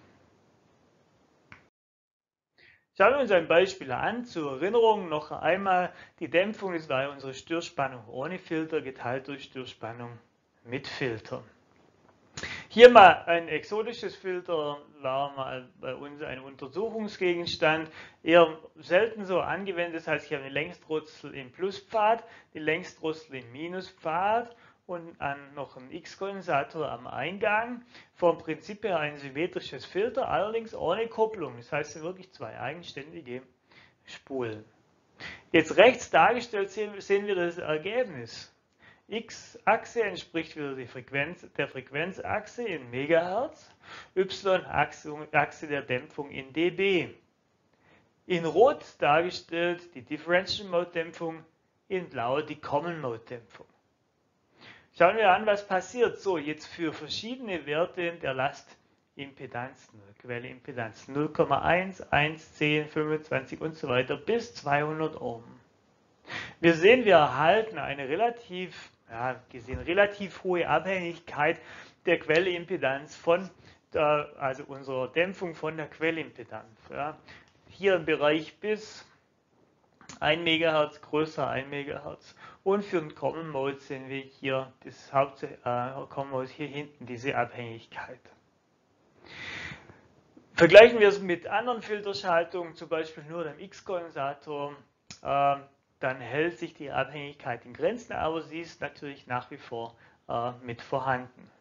Schauen wir uns ein Beispiel an. Zur Erinnerung noch einmal die Dämpfung, das war ja unsere Störspannung ohne Filter geteilt durch Störspannung mit Filter. Hier mal ein exotisches Filter, war mal bei uns ein Untersuchungsgegenstand, eher selten so angewendet, das heißt, ich habe eine Längsdrossel im Pluspfad, die Längsdrossel im Minuspfad und dann noch einen X-Kondensator am Eingang. Vom Prinzip her ein symmetrisches Filter, allerdings ohne Kopplung, das heißt, es sind wirklich zwei eigenständige Spulen. Jetzt rechts dargestellt sehen wir das Ergebnis. X-Achse entspricht wieder die Frequenz, der Frequenzachse in Megahertz, Y-Achse der Dämpfung in dB. In Rot dargestellt die Differential Mode Dämpfung, in Blau die Common Mode Dämpfung. Schauen wir an, was passiert. So, jetzt für verschiedene Werte der Lastimpedanzen, Quellimpedanzen null Komma eins, eins, zehn, fünfundzwanzig und so weiter bis zweihundert Ohm. Wir sehen, wir erhalten eine relativ, ja, gesehen, relativ hohe Abhängigkeit der Quellimpedanz von der, also unserer Dämpfung von der Quellimpedanz. Ja. Hier im Bereich bis ein Megahertz, größer ein Megahertz. Und für den Common Mode sehen wir hier das Haupt, äh, Common Mode hier hinten diese Abhängigkeit. Vergleichen wir es mit anderen Filterschaltungen, zum Beispiel nur dem X-Kondensator. Äh, dann hält sich die Abhängigkeit in Grenzen, aber sie ist natürlich nach wie vor äh, mit vorhanden.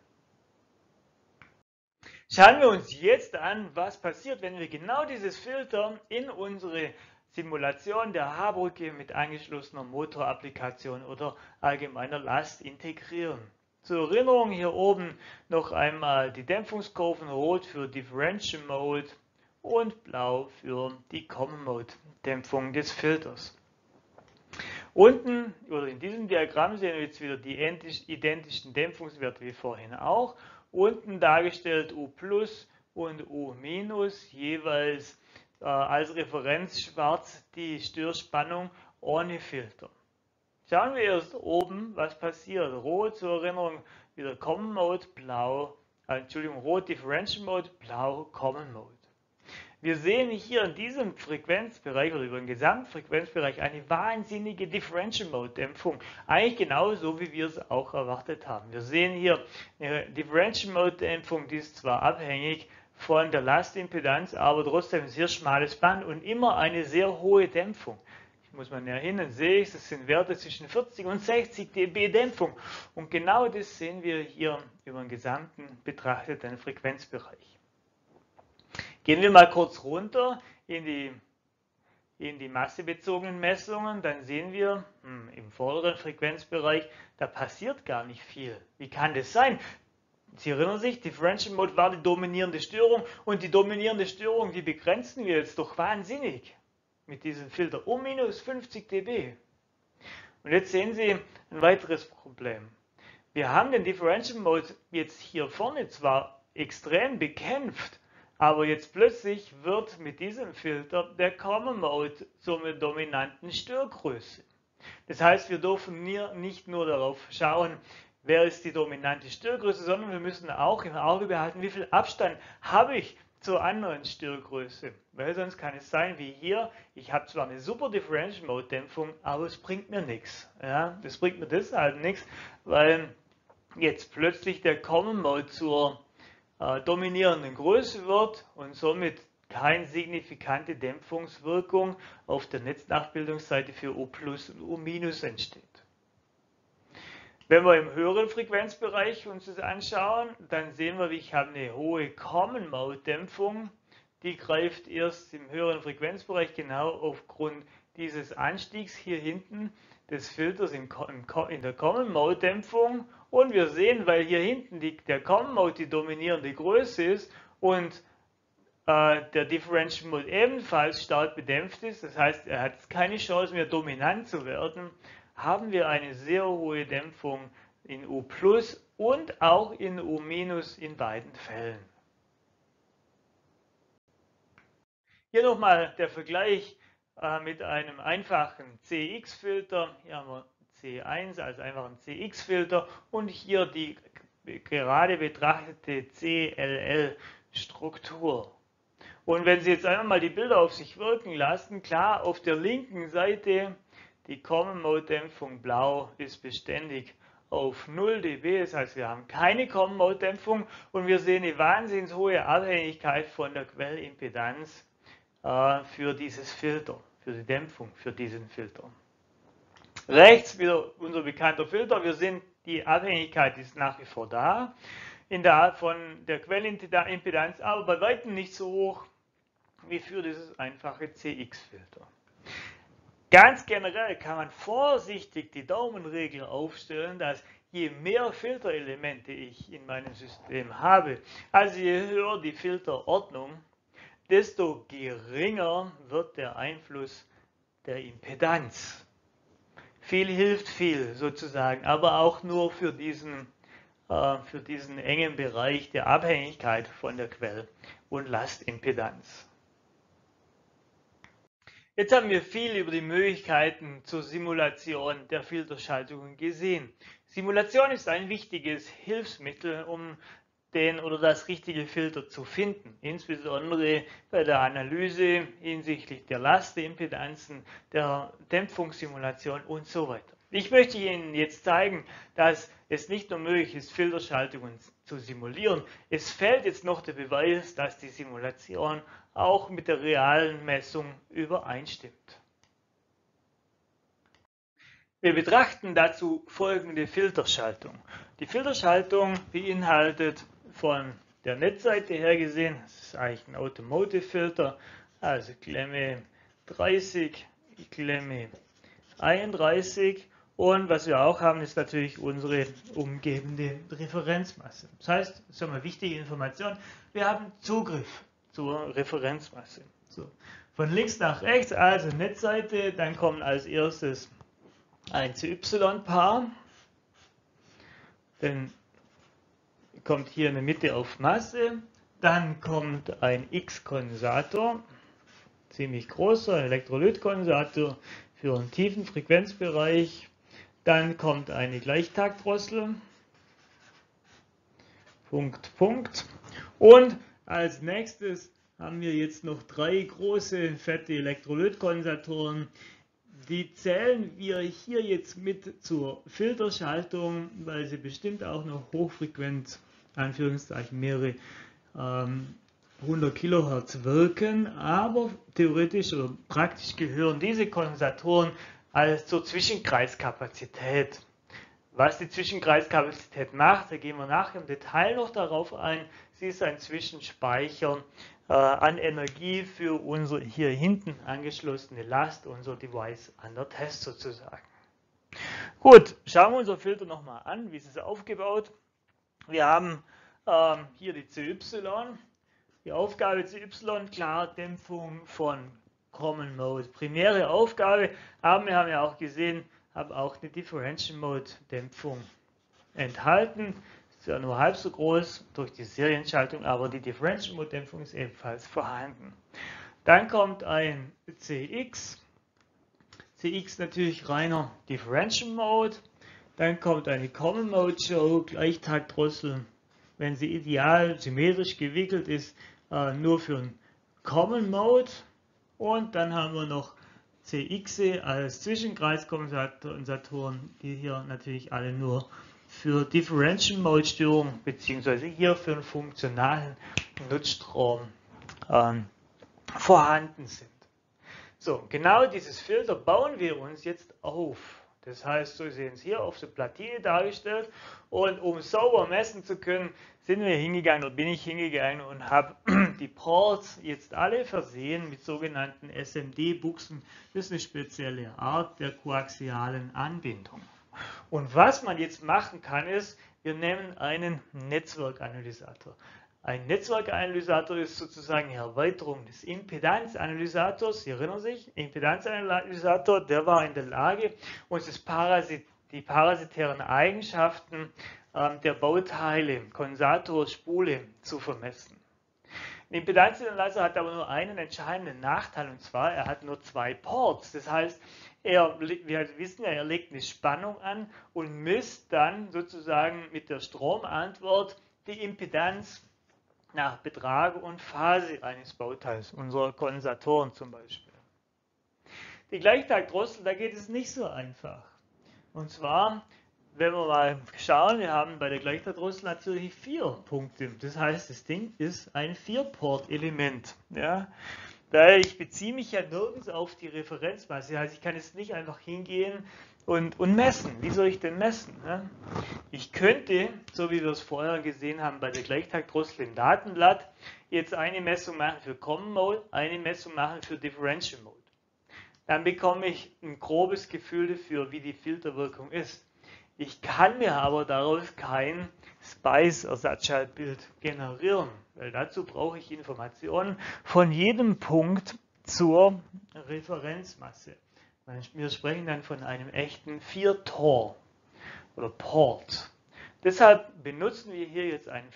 Schauen wir uns jetzt an, was passiert, wenn wir genau dieses Filter in unsere Simulation der H-Brücke mit angeschlossener Motorapplikation oder allgemeiner Last integrieren. Zur Erinnerung hier oben noch einmal die Dämpfungskurven, rot für Differential Mode und blau für die Common Mode Dämpfung des Filters. Unten oder in diesem Diagramm sehen wir jetzt wieder die identischen Dämpfungswerte wie vorhin auch. Unten dargestellt U plus und U minus, jeweils äh, als Referenz schwarz die Störspannung ohne Filter. Schauen wir erst oben, was passiert. Rot zur Erinnerung wieder Common Mode, blau, äh, Entschuldigung, rot Differential Mode, blau Common Mode. Wir sehen hier in diesem Frequenzbereich oder über den Gesamtfrequenzbereich eine wahnsinnige Differential Mode Dämpfung. Eigentlich genauso, wie wir es auch erwartet haben. Wir sehen hier eine Differential Mode Dämpfung, die ist zwar abhängig von der Lastimpedanz, aber trotzdem ein sehr schmales Band und immer eine sehr hohe Dämpfung. Ich muss mal näher hin, dann sehe ich, das sind Werte zwischen vierzig und sechzig dB Dämpfung. Und genau das sehen wir hier über den gesamten betrachteten Frequenzbereich. Gehen wir mal kurz runter in die, in die massebezogenen Messungen, dann sehen wir hm, im vorderen Frequenzbereich, da passiert gar nicht viel. Wie kann das sein? Sie erinnern sich, Differential Mode war die dominierende Störung und die dominierende Störung, die begrenzen wir jetzt doch wahnsinnig mit diesem Filter um minus fünfzig dB. Und jetzt sehen Sie ein weiteres Problem. Wir haben den Differential Mode jetzt hier vorne zwar extrem bekämpft. Aber jetzt plötzlich wird mit diesem Filter der Common Mode zur dominanten Störgröße. Das heißt, wir dürfen nicht nur darauf schauen, wer ist die dominante Störgröße, sondern wir müssen auch im Auge behalten, wie viel Abstand habe ich zur anderen Störgröße. Weil sonst kann es sein, wie hier, ich habe zwar eine super Differential Mode Dämpfung, aber es bringt mir nichts. Ja, das bringt mir deshalb nichts, weil jetzt plötzlich der Common Mode zur äh, dominierenden Größe wird und somit keine signifikante Dämpfungswirkung auf der Netznachbildungsseite für U plus und U minus entsteht. Wenn wir im höheren Frequenzbereich uns das anschauen, dann sehen wir, ich habe eine hohe Common Mode Dämpfung. Die greift erst im höheren Frequenzbereich genau aufgrund dieses Anstiegs hier hinten des Filters in der Common Mode Dämpfung. Und wir sehen, weil hier hinten die, der Common Mode die dominierende Größe ist und äh, der Differential Mode ebenfalls stark bedämpft ist, das heißt, er hat keine Chance mehr dominant zu werden, haben wir eine sehr hohe Dämpfung in U plus und auch in U minus in beiden Fällen. Hier nochmal der Vergleich äh, mit einem einfachen C X-Filter. Hier haben wir C eins als einfachen C X-Filter und hier die gerade betrachtete C L L-Struktur. Und wenn Sie jetzt einmal mal die Bilder auf sich wirken lassen, klar, auf der linken Seite die Common Mode Dämpfung blau ist beständig auf null dB, das heißt, wir haben keine Common Mode Dämpfung und wir sehen eine wahnsinnig hohe Abhängigkeit von der Quellimpedanz äh, für dieses Filter, für die Dämpfung für diesen Filter. Rechts wieder unser bekannter Filter, wir sehen, die Abhängigkeit ist nach wie vor da in der, von der Quellimpedanz, aber bei weitem nicht so hoch wie für dieses einfache C X-Filter. Ganz generell kann man vorsichtig die Daumenregel aufstellen, dass je mehr Filterelemente ich in meinem System habe, also je höher die Filterordnung, desto geringer wird der Einfluss der Impedanz. Viel hilft viel sozusagen, aber auch nur für diesen, äh, für diesen engen Bereich der Abhängigkeit von der Quell- und Lastimpedanz. Jetzt haben wir viel über die Möglichkeiten zur Simulation der Filterschaltungen gesehen. Simulation ist ein wichtiges Hilfsmittel, um den oder das richtige Filter zu finden, insbesondere bei der Analyse hinsichtlich der Lastimpedanzen, der Dämpfungssimulation und so weiter. Ich möchte Ihnen jetzt zeigen, dass es nicht nur möglich ist, Filterschaltungen zu simulieren. Es fehlt jetzt noch der Beweis, dass die Simulation auch mit der realen Messung übereinstimmt. Wir betrachten dazu folgende Filterschaltung. Die Filterschaltung beinhaltet von der Netzseite her gesehen, das ist eigentlich ein Automotive-Filter, also Klemme dreißig, Klemme einunddreißig und was wir auch haben, ist natürlich unsere umgebende Referenzmasse. Das heißt, das ist eine wichtige Information, wir haben Zugriff zur Referenzmasse. So. Von links nach rechts, also Netzseite, dann kommt als erstes ein C Y-Paar, dann kommt hier in der Mitte auf Masse, dann kommt ein X-Kondensator, ziemlich großer Elektrolytkondensator für einen tiefen Frequenzbereich, dann kommt eine Gleichtaktdrossel, Punkt, Punkt, und als nächstes haben wir jetzt noch drei große, fette Elektrolytkondensatoren. Die zählen wir hier jetzt mit zur Filterschaltung, weil sie bestimmt auch noch hochfrequent, Anführungszeichen mehrere ähm, hundert Kilohertz wirken, aber theoretisch oder praktisch gehören diese Kondensatoren als zur Zwischenkreiskapazität. Was die Zwischenkreiskapazität macht, da gehen wir nachher im Detail noch darauf ein. Sie ist ein Zwischenspeicher äh, an Energie für unsere hier hinten angeschlossene Last, unser Device under Test sozusagen. Gut, schauen wir unser Filter nochmal an, wie ist es aufgebaut. Wir haben ähm, hier die C Y, die Aufgabe C Y, klar, Dämpfung von Common Mode, primäre Aufgabe, aber wir haben ja auch gesehen, habe auch eine Differential Mode Dämpfung enthalten. ist ja nur halb so groß durch die Serienschaltung, aber die Differential Mode Dämpfung ist ebenfalls vorhanden. Dann kommt ein C X. C X natürlich reiner Differential Mode. Dann kommt eine Common Mode Show, Gleichtaktdrossel, wenn sie ideal symmetrisch gewickelt ist, äh, nur für einen Common Mode. Und dann haben wir noch C X als Zwischenkreiskondensatoren, die hier natürlich alle nur für Differential Mode Störung bzw. hier für einen funktionalen Nutzstrom ähm, vorhanden sind. So, genau dieses Filter bauen wir uns jetzt auf. Das heißt, so sehen Sie hier auf der Platine dargestellt. Und um sauber messen zu können, sind wir hingegangen oder bin ich hingegangen und habe die Ports jetzt alle versehen mit sogenannten S M D-Buchsen. Das ist eine spezielle Art der koaxialen Anbindung. Und was man jetzt machen kann, ist, wir nehmen einen Netzwerkanalysator. Ein Netzwerkanalysator ist sozusagen die Erweiterung des Impedanzanalysators. Sie erinnern sich, Impedanzanalysator, der war in der Lage, uns das Parasit die parasitären Eigenschaften ähm, der Bauteile, Kondensator, Spule zu vermessen. Ein Impedanzanalysator hat aber nur einen entscheidenden Nachteil, und zwar, er hat nur zwei Ports. Das heißt, er, wir wissen ja, er legt eine Spannung an und misst dann sozusagen mit der Stromantwort die Impedanz nach Betrag und Phase eines Bauteils, unserer Kondensatoren zum Beispiel. Die Gleichtaktdrossel, da geht es nicht so einfach. Und zwar, wenn wir mal schauen, wir haben bei der Gleichtaktdrossel natürlich vier Punkte. Das heißt, das Ding ist ein Vier-Port-Element. Ja? Weil ich beziehe mich ja nirgends auf die Referenzmasse. Das heißt, ich kann jetzt nicht einfach hingehen und, und messen. Wie soll ich denn messen? Ne? Ich könnte, so wie wir es vorher gesehen haben bei der Gleichtaktdrossel im Datenblatt, jetzt eine Messung machen für Common Mode, eine Messung machen für Differential Mode. Dann bekomme ich ein grobes Gefühl dafür, wie die Filterwirkung ist. Ich kann mir aber daraus kein Spice-Ersatzschaltbild generieren, weil dazu brauche ich Informationen von jedem Punkt zur Referenzmasse. Wir sprechen dann von einem echten Vier-Tor oder Port. Deshalb benutzen wir hier jetzt einen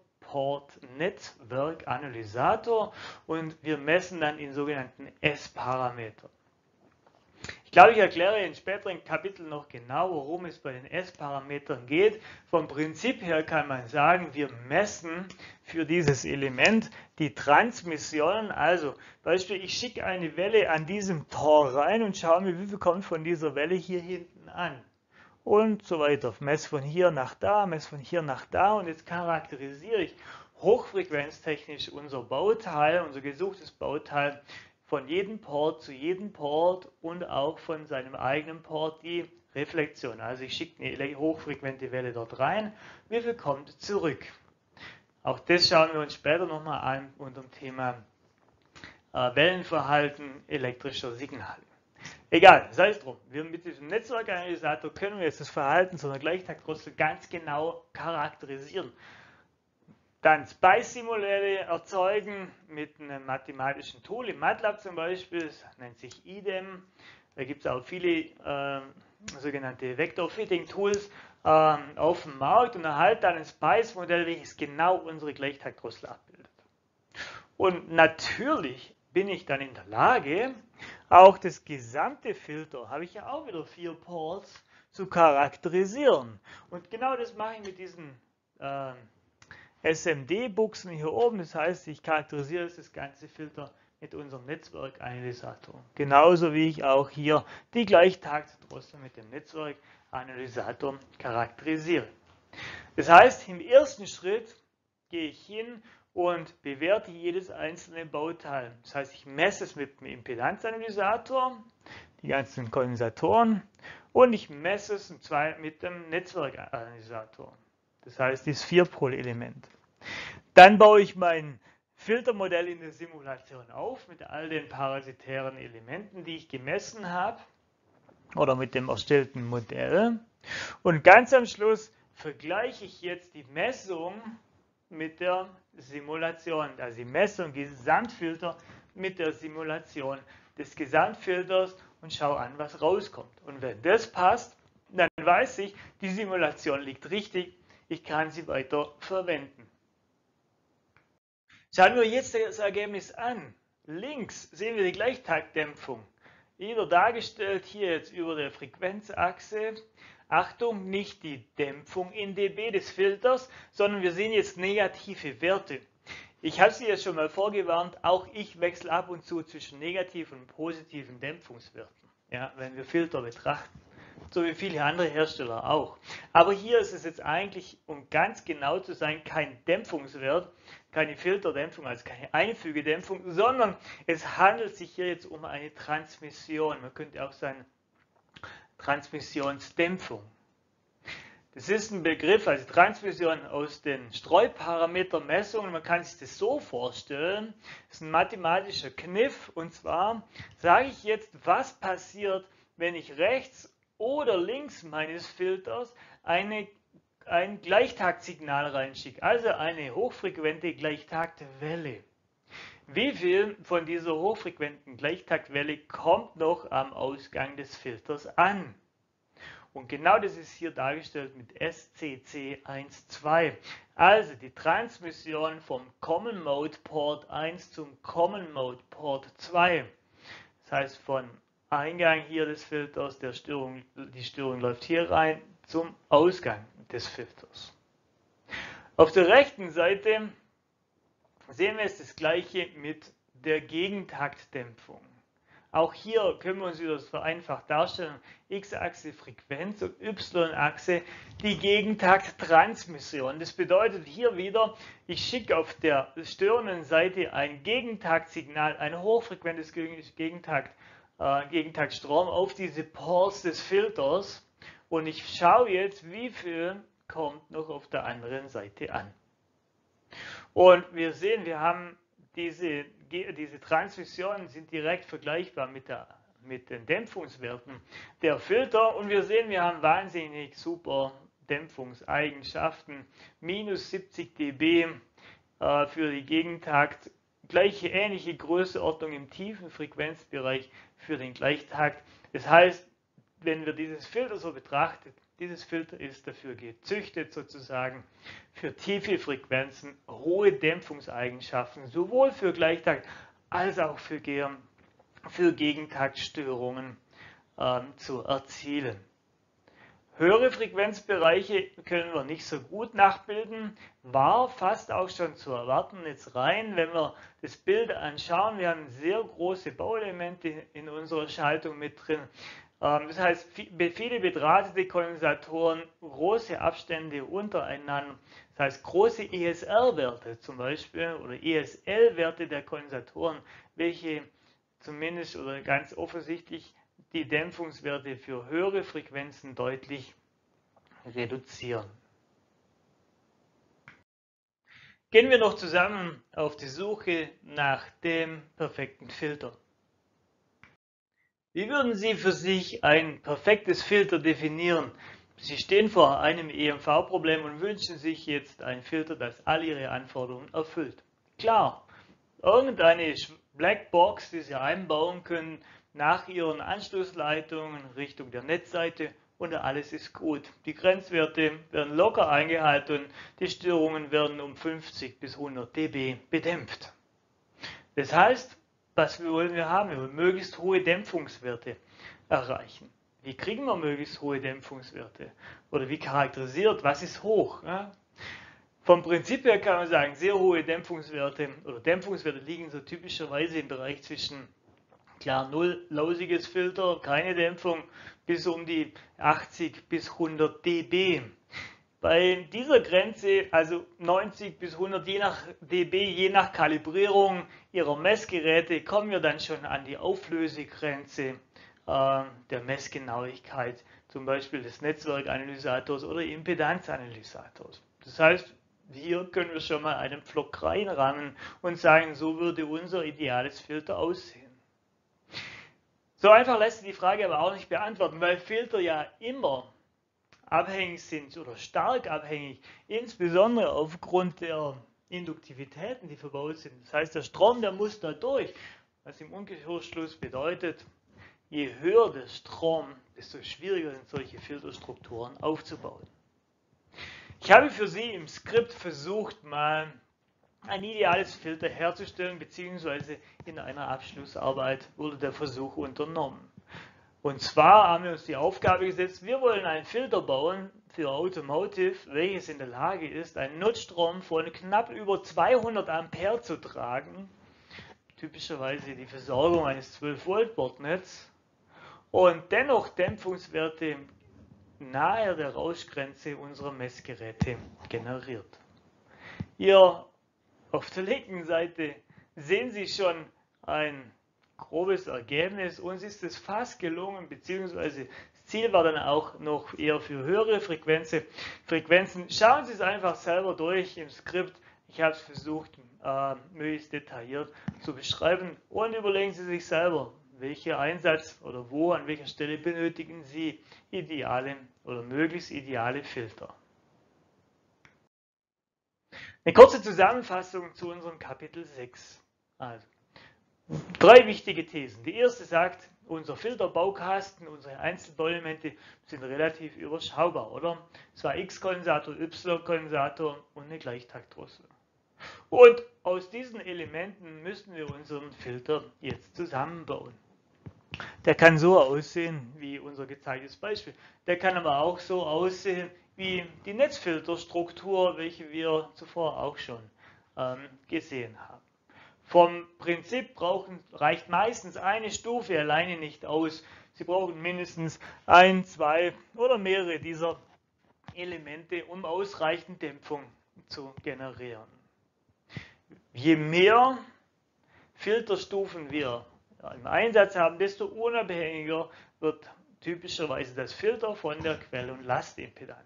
Vier-Port-Netzwerkanalysator und wir messen dann in sogenannten S-Parametern. Ich glaube, ich erkläre in späteren Kapiteln noch genau, worum es bei den S-Parametern geht. Vom Prinzip her kann man sagen, wir messen für dieses Element die Transmissionen. Also, Beispiel, ich schicke eine Welle an diesem Tor rein und schaue mir, wie viel kommt von dieser Welle hier hinten an. Und so weiter. Messe von hier nach da, messe von hier nach da und jetzt charakterisiere ich hochfrequenztechnisch unser Bauteil, unser gesuchtes Bauteil, von jedem Port zu jedem Port und auch von seinem eigenen Port die Reflexion. Also ich schicke eine hochfrequente Welle dort rein. Wie viel kommt zurück? Auch das schauen wir uns später nochmal an unter dem Thema äh, Wellenverhalten elektrischer Signale. Egal, sei es drum. Wir mit diesem Netzwerkanalysator können wir jetzt das Verhalten so einer Gleichtaktdrossel ganz genau charakterisieren. Dann Spice-Simulare erzeugen mit einem mathematischen Tool, im MATLAB zum Beispiel, das nennt sich I D E M. Da gibt es auch viele äh, sogenannte Vector-Fitting-Tools äh, auf dem Markt und erhalten dann ein Spice-Modell, welches genau unsere Gleichtaktdrossel abbildet. Und natürlich bin ich dann in der Lage, auch das gesamte Filter, habe ich ja auch wieder vier Ports, zu charakterisieren. Und genau das mache ich mit diesen äh, S M D-Buchsen hier oben, das heißt, ich charakterisiere das ganze Filter mit unserem Netzwerkanalysator. Genauso wie ich auch hier die Gleichtaktdrossel mit dem Netzwerkanalysator charakterisiere. Das heißt, im ersten Schritt gehe ich hin und bewerte jedes einzelne Bauteil. Das heißt, ich messe es mit dem Impedanzanalysator, die ganzen Kondensatoren, und ich messe es mit dem Netzwerkanalysator. Das heißt, dieses Vier-Pol-Element. Dann baue ich mein Filtermodell in der Simulation auf mit all den parasitären Elementen, die ich gemessen habe, oder mit dem erstellten Modell. Und ganz am Schluss vergleiche ich jetzt die Messung mit der Simulation. Also die Messung, Gesamtfilter mit der Simulation des Gesamtfilters und schaue an, was rauskommt. Und wenn das passt, dann weiß ich, die Simulation liegt richtig. ich kann sie weiter verwenden. Schauen wir jetzt das Ergebnis an. Links sehen wir die Gleichtaktdämpfung. Wieder dargestellt hier jetzt über der Frequenzachse. Achtung, nicht die Dämpfung in dB des Filters, sondern wir sehen jetzt negative Werte. Ich habe Sie jetzt schon mal vorgewarnt, auch ich wechsle ab und zu zwischen negativen und positiven Dämpfungswerten, ja, wenn wir Filter betrachten. So wie viele andere Hersteller auch. Aber hier ist es jetzt eigentlich, um ganz genau zu sein, kein Dämpfungswert, keine Filterdämpfung, also keine Einfügedämpfung, sondern es handelt sich hier jetzt um eine Transmission. Man könnte auch sagen Transmissionsdämpfung. Das ist ein Begriff, also Transmission aus den Streuparametermessungen. Man kann sich das so vorstellen, das ist ein mathematischer Kniff. Und zwar sage ich jetzt, was passiert, wenn ich rechts oder links meines Filters eine, ein Gleichtaktsignal reinschicke, also eine hochfrequente Gleichtaktwelle. Wie viel von dieser hochfrequenten Gleichtaktwelle kommt noch am Ausgang des Filters an? Und genau das ist hier dargestellt mit S C C eins zwei. Also die Transmission vom Common Mode Port eins zum Common Mode Port zwei. Das heißt von Eingang hier des Filters, der Störung, die Störung läuft hier rein, zum Ausgang des Filters. Auf der rechten Seite sehen wir jetzt das gleiche mit der Gegentaktdämpfung. Auch hier können wir uns wieder das vereinfacht darstellen. X-Achse Frequenz und Y-Achse die Gegentakttransmission. Das bedeutet hier wieder, ich schicke auf der störenden Seite ein Gegentaktsignal, ein hochfrequentes Gegentakt, äh, Gegentaktstrom auf diese Ports des Filters und ich schaue jetzt, wie viel kommt noch auf der anderen Seite an. Und wir sehen, wir haben diese, diese Transmissionen sind direkt vergleichbar mit, der, mit den Dämpfungswerten der Filter und wir sehen, wir haben wahnsinnig super Dämpfungseigenschaften. Minus siebzig dB äh, für die Gegentakt, gleiche ähnliche Größenordnung im tiefen Frequenzbereich für den Gleichtakt. Das heißt, wenn wir dieses Filter so betrachten, dieses Filter ist dafür gezüchtet sozusagen für tiefe Frequenzen, hohe Dämpfungseigenschaften, sowohl für Gleichtakt als auch für, für Gegentaktstörungen ähm, zu erzielen. Höhere Frequenzbereiche können wir nicht so gut nachbilden, war fast auch schon zu erwarten. Jetzt rein, wenn wir das Bild anschauen, wir haben sehr große Bauelemente in unserer Schaltung mit drin. Das heißt, viele bedrahtete Kondensatoren, große Abstände untereinander, das heißt große E S R-Werte zum Beispiel oder E S L-Werte der Kondensatoren, welche zumindest oder ganz offensichtlich die Dämpfungswerte für höhere Frequenzen deutlich reduzieren. Gehen wir noch zusammen auf die Suche nach dem perfekten Filter. Wie würden Sie für sich ein perfektes Filter definieren? Sie stehen vor einem E M V-Problem und wünschen sich jetzt ein Filter, das all Ihre Anforderungen erfüllt. Klar, irgendeine Blackbox, die Sie einbauen können, nach Ihren Anschlussleitungen Richtung der Netzseite und alles ist gut. Die Grenzwerte werden locker eingehalten und die Störungen werden um fünfzig bis hundert dB bedämpft. Das heißt, was wollen wir haben? Wir wollen möglichst hohe Dämpfungswerte erreichen. Wie kriegen wir möglichst hohe Dämpfungswerte? Oder wie charakterisiert, was ist hoch? Ja? Vom Prinzip her kann man sagen, sehr hohe Dämpfungswerte oder Dämpfungswerte liegen so typischerweise im Bereich zwischen klar null, lausiges Filter, keine Dämpfung, bis um die achtzig bis hundert dB. Bei dieser Grenze, also neunzig bis hundert je nach dB, je nach Kalibrierung Ihrer Messgeräte, kommen wir dann schon an die Auflösegrenze äh, der Messgenauigkeit, zum Beispiel des Netzwerkanalysators oder Impedanzanalysators. Das heißt, hier können wir schon mal einen Pflock reinrammen und sagen, so würde unser ideales Filter aussehen. So einfach lässt sich die Frage aber auch nicht beantworten, weil Filter ja immer abhängig sind oder stark abhängig, insbesondere aufgrund der Induktivitäten, die verbaut sind. Das heißt, der Strom, der muss da durch, was im Umkehrschluss bedeutet, je höher der Strom, desto schwieriger sind solche Filterstrukturen aufzubauen. Ich habe für Sie im Skript versucht, mal ein ideales Filter herzustellen, beziehungsweise in einer Abschlussarbeit wurde der Versuch unternommen. Und zwar haben wir uns die Aufgabe gesetzt, wir wollen einen Filter bauen für Automotive, welches in der Lage ist, einen Nutzstrom von knapp über zweihundert Ampere zu tragen, typischerweise die Versorgung eines zwölf Volt Bordnetz, und dennoch Dämpfungswerte nahe der Rauschgrenze unserer Messgeräte generiert. Hier auf der linken Seite sehen Sie schon ein grobes Ergebnis. Uns ist es fast gelungen, beziehungsweise das Ziel war dann auch noch eher für höhere Frequenzen. Frequenzen. Schauen Sie es einfach selber durch im Skript. Ich habe es versucht, äh, möglichst detailliert zu beschreiben, und überlegen Sie sich selber, welcher Einsatz oder wo, an welcher Stelle benötigen Sie ideale oder möglichst ideale Filter. Eine kurze Zusammenfassung zu unserem Kapitel sechs. Also, drei wichtige Thesen. Die erste sagt, unser Filterbaukasten, unsere Einzelbauelemente sind relativ überschaubar, oder? Es war X-Kondensator, Y-Kondensator und eine Gleichtaktdrossel. Und aus diesen Elementen müssen wir unseren Filter jetzt zusammenbauen. Der kann so aussehen wie unser gezeigtes Beispiel. Der kann aber auch so aussehen wie die Netzfilterstruktur, welche wir zuvor auch schon ähm, gesehen haben. Vom Prinzip brauchen, reicht meistens eine Stufe alleine nicht aus. Sie brauchen mindestens ein, zwei oder mehrere dieser Elemente, um ausreichend Dämpfung zu generieren. Je mehr Filterstufen wir im Einsatz haben, desto unabhängiger wird typischerweise das Filter von der Quell- und Lastimpedanz.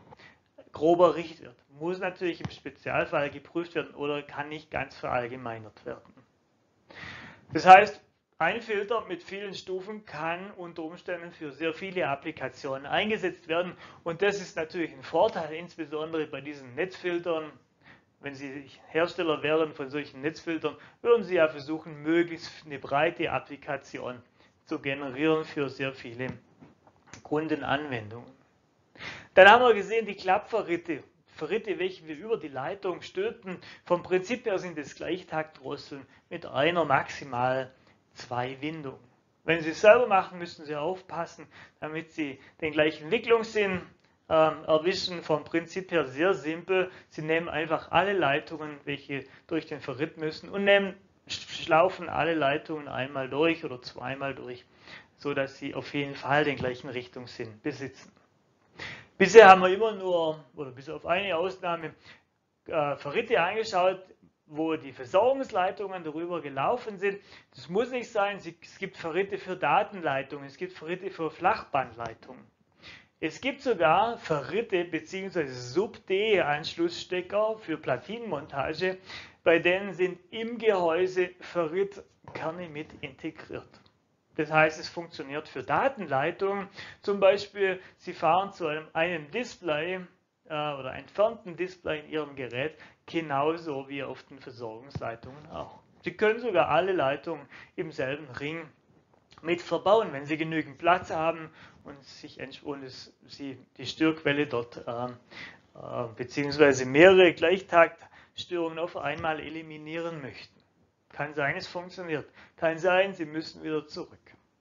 Grober Richtwert muss natürlich im Spezialfall geprüft werden oder kann nicht ganz verallgemeinert werden. Das heißt, ein Filter mit vielen Stufen kann unter Umständen für sehr viele Applikationen eingesetzt werden, und das ist natürlich ein Vorteil, insbesondere bei diesen Netzfiltern. Wenn Sie Hersteller wären von solchen Netzfiltern, würden Sie ja versuchen, möglichst eine breite Applikation zu generieren für sehr viele Kundenanwendungen. Dann haben wir gesehen, die Klappverritte, Verritte, welche wir über die Leitung stülpen. Vom Prinzip her sind es Gleichtaktdrosseln mit einer, maximal zwei Windungen. Wenn Sie es selber machen, müssen Sie aufpassen, damit Sie den gleichen Wicklungssinn ähm, erwischen. Vom Prinzip her sehr simpel. Sie nehmen einfach alle Leitungen, welche durch den Verritt müssen, und nehmen, schlaufen alle Leitungen einmal durch oder zweimal durch, sodass Sie auf jeden Fall den gleichen Richtungssinn besitzen. Bisher haben wir immer nur, oder bis auf eine Ausnahme, äh, Verritte angeschaut, wo die Versorgungsleitungen darüber gelaufen sind. Das muss nicht sein. Es gibt Verritte für Datenleitungen, es gibt Verritte für Flachbandleitungen. Es gibt sogar Verritte bzw. Sub-D-Anschlussstecker für Platinenmontage, bei denen sind im Gehäuse Verrittkerne mit integriert. Das heißt, es funktioniert für Datenleitungen. Zum Beispiel, Sie fahren zu einem, einem Display äh, oder entfernten Display in Ihrem Gerät, genauso wie auf den Versorgungsleitungen auch. Sie können sogar alle Leitungen im selben Ring mit verbauen, wenn Sie genügend Platz haben und, sich, und es, Sie die Störquelle dort äh, äh, beziehungsweise mehrere Gleichtaktstörungen auf einmal eliminieren möchten. Kann sein, es funktioniert. Kann sein, Sie müssen wieder zurück.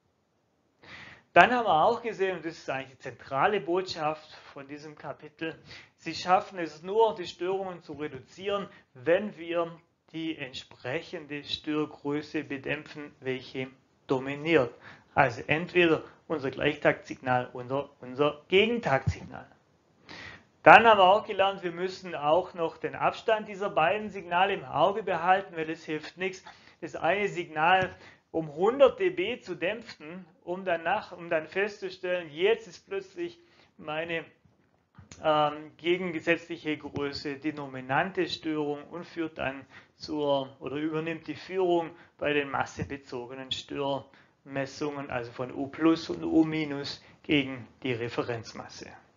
Dann haben wir auch gesehen, und das ist eigentlich die zentrale Botschaft von diesem Kapitel, Sie schaffen es nur, die Störungen zu reduzieren, wenn wir die entsprechende Störgröße bedämpfen, welche dominiert. Also entweder unser Gleichtaktsignal oder unser Gegentaktssignal. Dann haben wir auch gelernt, wir müssen auch noch den Abstand dieser beiden Signale im Auge behalten, weil es hilft nichts, das eine Signal um hundert dB zu dämpfen, um dann, nach, um dann festzustellen, jetzt ist plötzlich meine ähm, gegensätzliche Größe die dominante Störung und führt dann zur oder übernimmt die Führung bei den massebezogenen Störmessungen, also von U plus und U minus gegen die Referenzmasse.